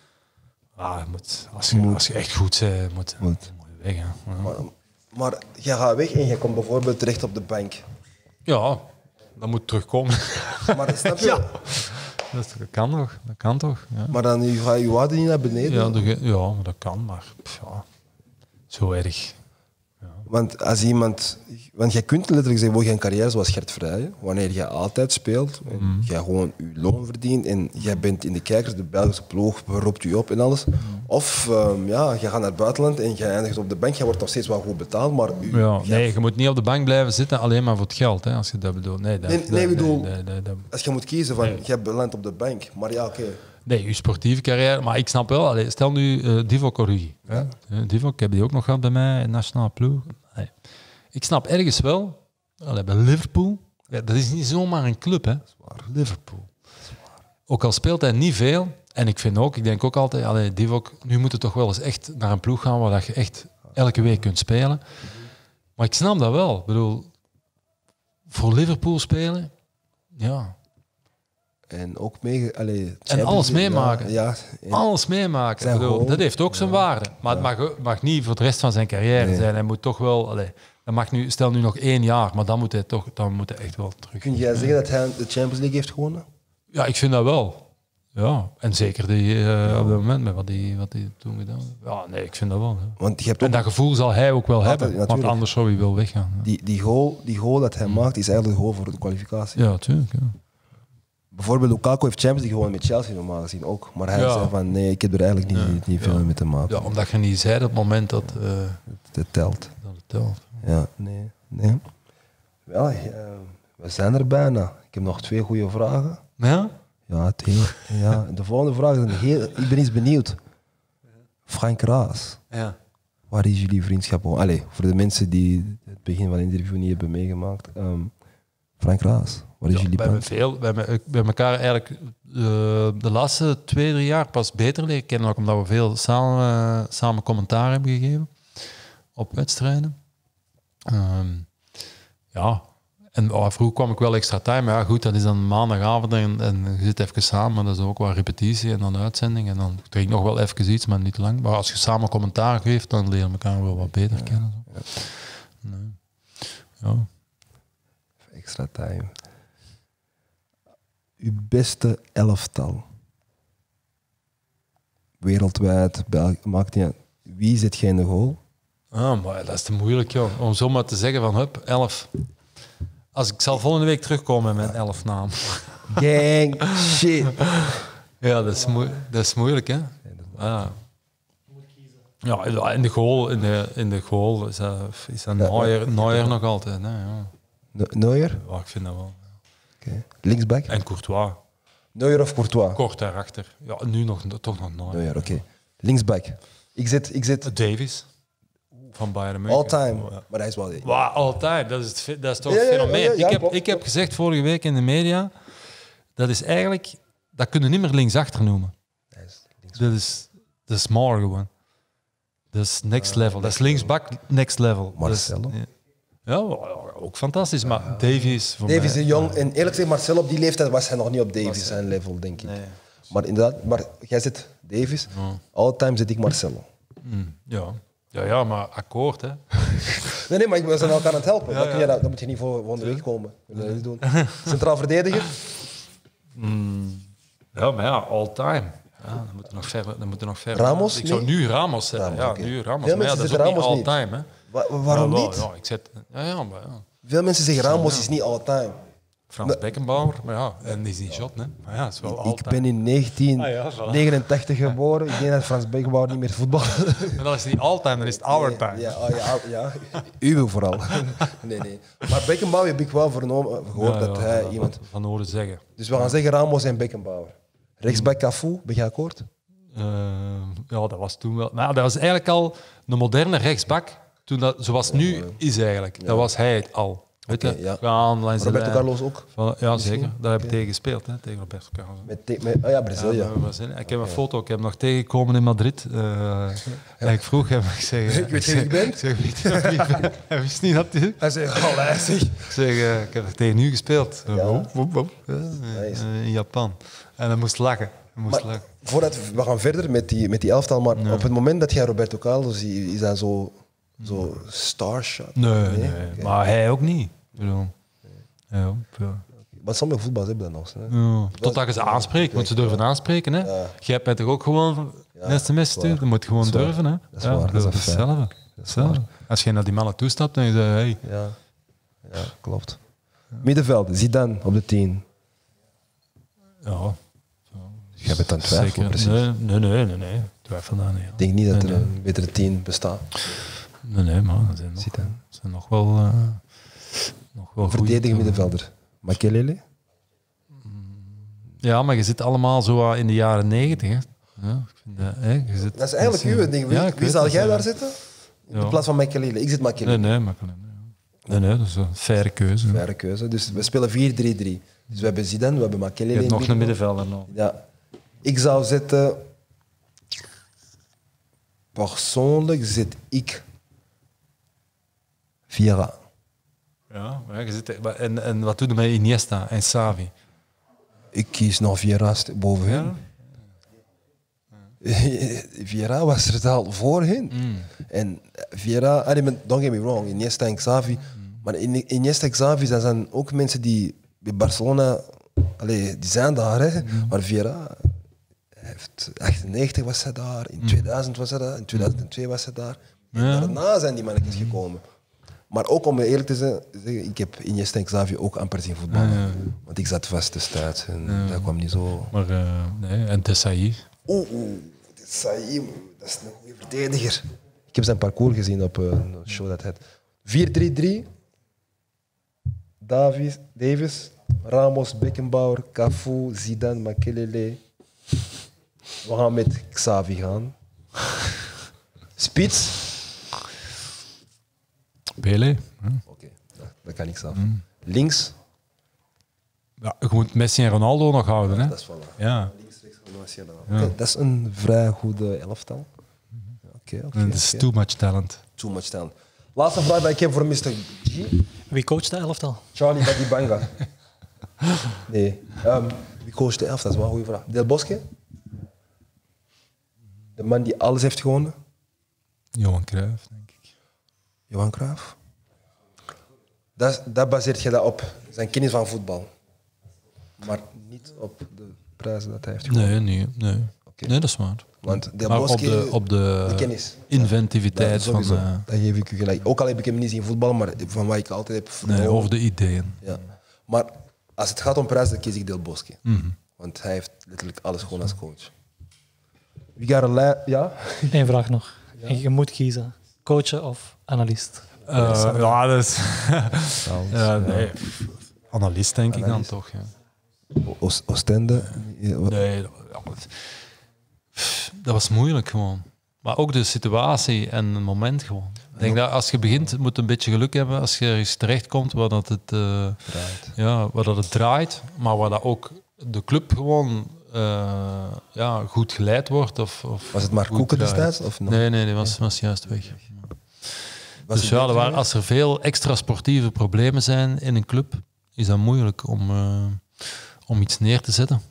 als je echt goed bent, moet je weg. Hè. Ja. Maar je gaat weg en je komt bijvoorbeeld terecht op de bank. Ja, dat moet terugkomen. Maar snap je? Ja. Dat kan toch. Ja. Maar dan ga je waarde niet naar beneden. Ja, dat kan, maar zo erg. Ja. Want jij kunt letterlijk zeggen, wil je een carrière zoals Gert Vrijen, wanneer je altijd speelt, en jij gewoon je loon verdient en jij bent in de kijkers, de Belgische ploeg roept je op en alles. Of je gaat naar het buitenland en jij eindigt op de bank, jij wordt nog steeds wel goed betaald, maar... Nee, je moet niet op de bank blijven zitten alleen maar voor het geld, hè, als je dat bedoelt. Nee, als je moet kiezen van, jij belandt op de bank, maar ja, oké. Nee, je sportieve carrière. Maar ik snap wel, stel nu Divock Origi. Ja. Divock, ik heb die ook nog gehad bij mij in nationale ploeg. Nee. Ik snap ergens wel, bij Liverpool, dat is niet zomaar een club, hè. Liverpool. Ook al speelt hij niet veel, en ik denk ook altijd, Divock, nu moet het toch wel eens echt naar een ploeg gaan waar je echt elke week kunt spelen. Maar ik snap dat wel. Ik bedoel, voor Liverpool spelen, ja... En ook en alles meemaken. Ja, alles meemaken. Bedoel, dat heeft ook zijn waarde. Maar het mag niet voor de rest van zijn carrière zijn. Hij moet toch wel... dat mag nu, stel nu nog 1 jaar, maar dan moet hij echt wel terug. Kun jij zeggen dat hij de Champions League heeft gewonnen? Ja, ik vind dat wel. Ja, en zeker op dat moment met wat hij toen gedaan heeft. Ja, nee, ik vind dat wel. Ja. Want je hebt en dat gevoel zal hij ook wel hebben, natuurlijk. Want anders zou hij wel weggaan. Ja. Die goal dat hij maakt, is eigenlijk de goal voor de kwalificatie. Ja, natuurlijk. Ja. Bijvoorbeeld Lukaku heeft Champions League gewonnen met Chelsea normaal gezien ook. Maar hij zei van nee, ik heb er eigenlijk niet veel mee te maken. Ja, omdat je niet zei op het moment dat het telt. Dat het telt. Ja, nee. Wel, we zijn er bijna. Ik heb nog 2 goede vragen. Ja? Ja, de volgende vraag is ik ben eens benieuwd. Frank Raas. Ja. Waar is jullie vriendschap? Voor de mensen die het begin van het interview niet hebben meegemaakt. Frank Raas, wat is jullie band? We hebben elkaar eigenlijk de laatste 2-3 jaar pas beter leren kennen, ook omdat we veel samen commentaar hebben gegeven op wedstrijden. En vroeger kwam ik wel extra tijd, maar ja goed, dat is dan maandagavond en je zit even samen, dat is ook wel repetitie en dan uitzending en dan drink ik nog wel even iets, maar niet te lang. Maar als je samen commentaar geeft, dan leren we elkaar wel wat beter kennen. Nee. Ja. Extra time. Uw beste elftal. Wereldwijd, België, maakt niet uit. Wie zit jij in de goal? Maar dat is te moeilijk, joh. Om zomaar te zeggen van, 11. Ik zal volgende week terugkomen met mijn 11 naam. Gang shit. Ja, dat is moeilijk, hè? Je moet kiezen. Ja, in de goal is dat Neuer nog altijd. Hè, ja. Neuer? Ja, ik vind dat wel. Okay. Linksback? En Courtois. Neuer of Courtois? Kort daarachter. Ja, nu toch nog Neuer. Neuer, oké. Linksback. Ik zit... Davies. Van Bayern München. All time. Ja. Maar hij is wel... Wow, all time. Dat is toch een fenomeen. Ik heb gezegd vorige week in de media, dat is eigenlijk... Dat kunnen we niet meer linksachter noemen. Dat is more gewoon. Dat is next level. Dat is linksback next level. Marcelo? Ja, ook fantastisch. Maar Davies... Davies is jong. En eerlijk gezegd, Marcelo op die leeftijd was hij nog niet op Davies zijn level, denk ik. Nee. Maar inderdaad, jij zit Davies. Ja. All time zit ik Marcelo. Ja, maar akkoord, hè. Nee, maar we zijn elkaar aan het helpen. Ja. Dat moet je niet volgende week komen. Doen. Centraal verdediger? Ja, maar all time. Ja, dan moeten nog verder. Ramos? Ik zou nu Ramos zeggen. Ja, okay. Nu Ramos. Veel maar mensen dat is ook Ramos niet all time, hè. Waarom niet? Ja, ik zet... Ja. Veel mensen zeggen Ramos is niet all time. Frans Beckenbauer, maar ja, en die is niet shot, hè. Maar ja, het is wel all Ik ben in 1989 geboren. Ik denk dat Frans Beckenbauer niet meer voetbal. En dan is het niet all time, dan is het our time. Ja. Uw vooral. Nee. Maar Beckenbauer heb ik wel gehoord dat hij iemand... Van horen zeggen. Dus we gaan zeggen Ramos en Beckenbauer. Rechtsback Cafu, ben je akkoord? Ja, dat was toen wel... Maar dat was eigenlijk al een moderne rechtsback. Toen dat, zoals nu is eigenlijk. Ja. Dat was hij het al. Weet je? Ja. Roberto Carlos ook? Ja, zeker. Daar heb ik tegen gespeeld, hè, tegen Roberto Carlos. Brazilië. Ik heb een foto, ik heb hem nog tegengekomen in Madrid. En ik vroeg hem, ik zeg... Ik weet wie je bent? Ik zeg, weet je wie ik ben? Hij wist niet dat hij... Hij zei, Ik zeg, ik heb er tegen u gespeeld. Ja. In Japan. En hij moest lachen. Voordat we gaan verder met die elftal, maar op het moment dat jij Roberto Carlos ziet, is dat zo starshot? Nee. Okay. Maar hij ook niet. Ja. Maar sommige voetballers hebben dat nog. Ja. Totdat je ze aanspreekt, moet ze durven aanspreken. Hè? Ja. Jij hebt mij toch ook gewoon sms sturen? Dan moet je gewoon durven. Hè? Dat is waar. Dat is hetzelfde. Als je naar die mannen toestapt en je zegt, hey. Ja, klopt. Middenveld, Zidane op de 10. Ja. Jij bent aan het twijfelen, precies. Nee. Twijfel daar niet. Ik denk niet dat er een betere 10 bestaat. Nee, maar er zijn nog wel verdedigende middenvelder. Makelele? Ja, maar je zit allemaal zo in de jaren 90. Hè. Ja, dat is eigenlijk uw ding. Wie zal jij daar zitten? In plaats van Makelele. Ik zit Makelele. Nee, dat is een faire keuze. Faire keuze. Dus we spelen 4-3-3. Dus we hebben Zidane, we hebben Makelele. Je hebt nog een middenvelder nog. Ja. Ik zou zetten... Persoonlijk zit ik... Vieira. Ja, maar je zit, en wat doe je met Iniesta en Xavi? Ik kies nog Vieira bovenin. Ja? Vieira was er al voorheen. En Vieira, don't get me wrong, Iniesta en Xavi. Maar Iniesta en Xavi zijn ook mensen die bij Barcelona, die zijn daar. Hè. Maar Vieira, heeft 98 was hij daar, in 2000 was hij daar, in 2002 was hij daar. En daarna zijn die mannetjes gekomen. Maar ook om eerlijk te zeggen, ik heb Iniesta en Xavi ook amper zien voetballen. Want ik zat vast destijds en dat kwam niet zo... Maar en Desailly? Desailly, dat is een goede verdediger. Ik heb zijn parcours gezien op een show dat het 4-3-3. Davies, Ramos, Beckenbauer, Cafu, Zidane, Makelele. We gaan met Xavi gaan. Spits. Pele. Oké, dat kan ik zelf. Links. Ja, je moet Messi en Ronaldo nog houden. Hè? Dat is voilà. Ja. Links, rechts, Messi en Ronaldo. Okay, dat is een vrij goede elftal. Dat is too much talent. Too much talent. Laatste vraag die ik heb voor Mr. G. Wie coacht de elftal? Charlie Badibanga. Nee. Wie coacht de elftal? Dat is wel een goede vraag. Del Bosque? De man die alles heeft gewonnen? Johan Cruijff, denk ik. Johan Cruijff? Dat baseert je dat op zijn kennis van voetbal. Maar niet op de prijzen dat hij heeft gewonnen? Nee. Okay. Nee, dat is waar. Want Del Bosque, op de kennis. Inventiviteit van... Dat geef ik u gelijk. Ook al heb ik hem niet zien voetballen, maar van wat ik altijd heb vernomen. Nee, over de ideeën. Ja. Maar als het gaat om prijzen, dan kies ik Del Bosque. Want hij heeft letterlijk alles gewoon als coach. Wie gaat er ja? Eén vraag nog. En je moet kiezen. Coachen of analist? Ja, dus... nee. Analist denk ik dan toch, ja. Oostende? Nee, dat was moeilijk gewoon. Maar ook de situatie en het moment gewoon. Ik denk dat als je begint, moet een beetje geluk hebben als je ergens terechtkomt waar dat het draait. Ja, waar dat het draait, maar waar dat ook de club gewoon goed geleid wordt. Of was het maar Koeken destijds? Of nog? Nee, die was juist weg. Dus ja, als er veel extra sportieve problemen zijn in een club, is dat moeilijk om iets neer te zetten.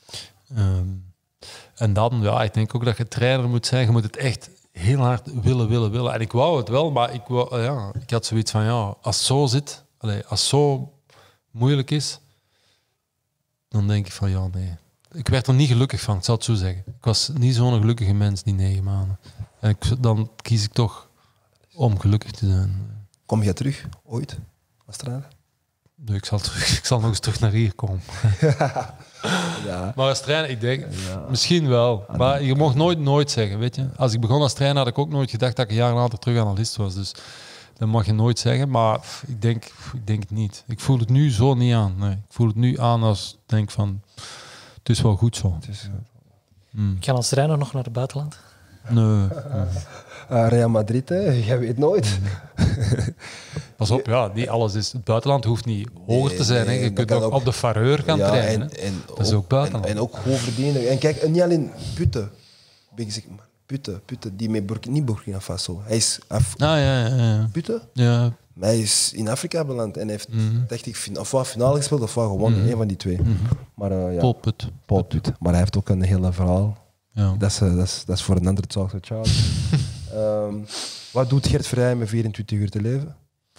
En dan, ik denk ook dat je trainer moet zijn. Je moet het echt heel hard willen. En ik wou het wel, maar ik had zoiets van, als het zo zit, als het zo moeilijk is, dan denk ik van, nee. Ik werd er niet gelukkig van, ik zal het zo zeggen. Ik was niet zo'n gelukkige mens, die 9 maanden. En dan kies ik toch om gelukkig te zijn. Kom je terug, ooit, als trainer? Nee, ik zal nog eens terug naar hier komen. Ja. Maar als trainer, ik denk, misschien wel. Maar je mag nooit zeggen, weet je. Als ik begon als trainer, had ik ook nooit gedacht dat ik een jaar later terug analist was. Dus dat mag je nooit zeggen. Maar ik denk het niet. Ik voel het nu zo niet aan. Nee. Ik voel het nu aan als ik denk van, het is wel goed zo. Ik ga als trainer nog naar het buitenland. Nee. Real Madrid, hè? Jij weet nooit. Pas op, niet alles is... Het buitenland hoeft niet hoger te zijn. Hè. Je kunt ook op de Fareur gaan trainen. Dat is ook buitenland. En ook gewoon verdienen. En kijk, niet alleen Putte. Putte, die met niet Burkina Faso. Hij is Putte? Ja. Maar hij is in Afrika beland en heeft finale gespeeld of gewonnen. Een van die twee. Maar, Paul Put. Maar hij heeft ook een hele verhaal. Ja. Dat is voor een ander Talks with Charlie. Wat doet Gert Vrij met 24 uur te leven?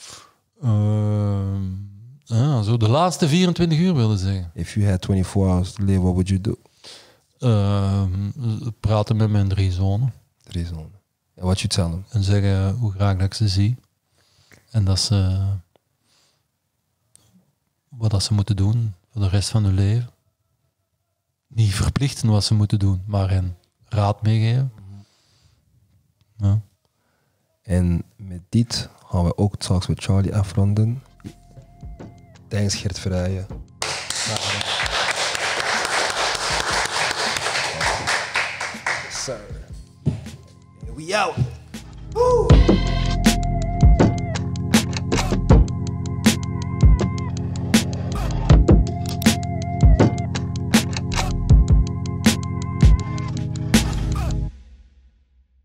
Zo de laatste 24 uur wilde zeggen. If you had 24 hours to live, what would you do? Praten met mijn 3 zonen. 3 zonen. En wat je tell them? En zeggen hoe graag dat ik ze zie. En dat ze... wat dat ze moeten doen voor de rest van hun leven. Niet verplichten wat ze moeten doen, maar hen raad meegeven. Ja. En met dit gaan we ook Talks with Charlie afronden. Thanks Gert Vrijen. Sir. We out. Woo!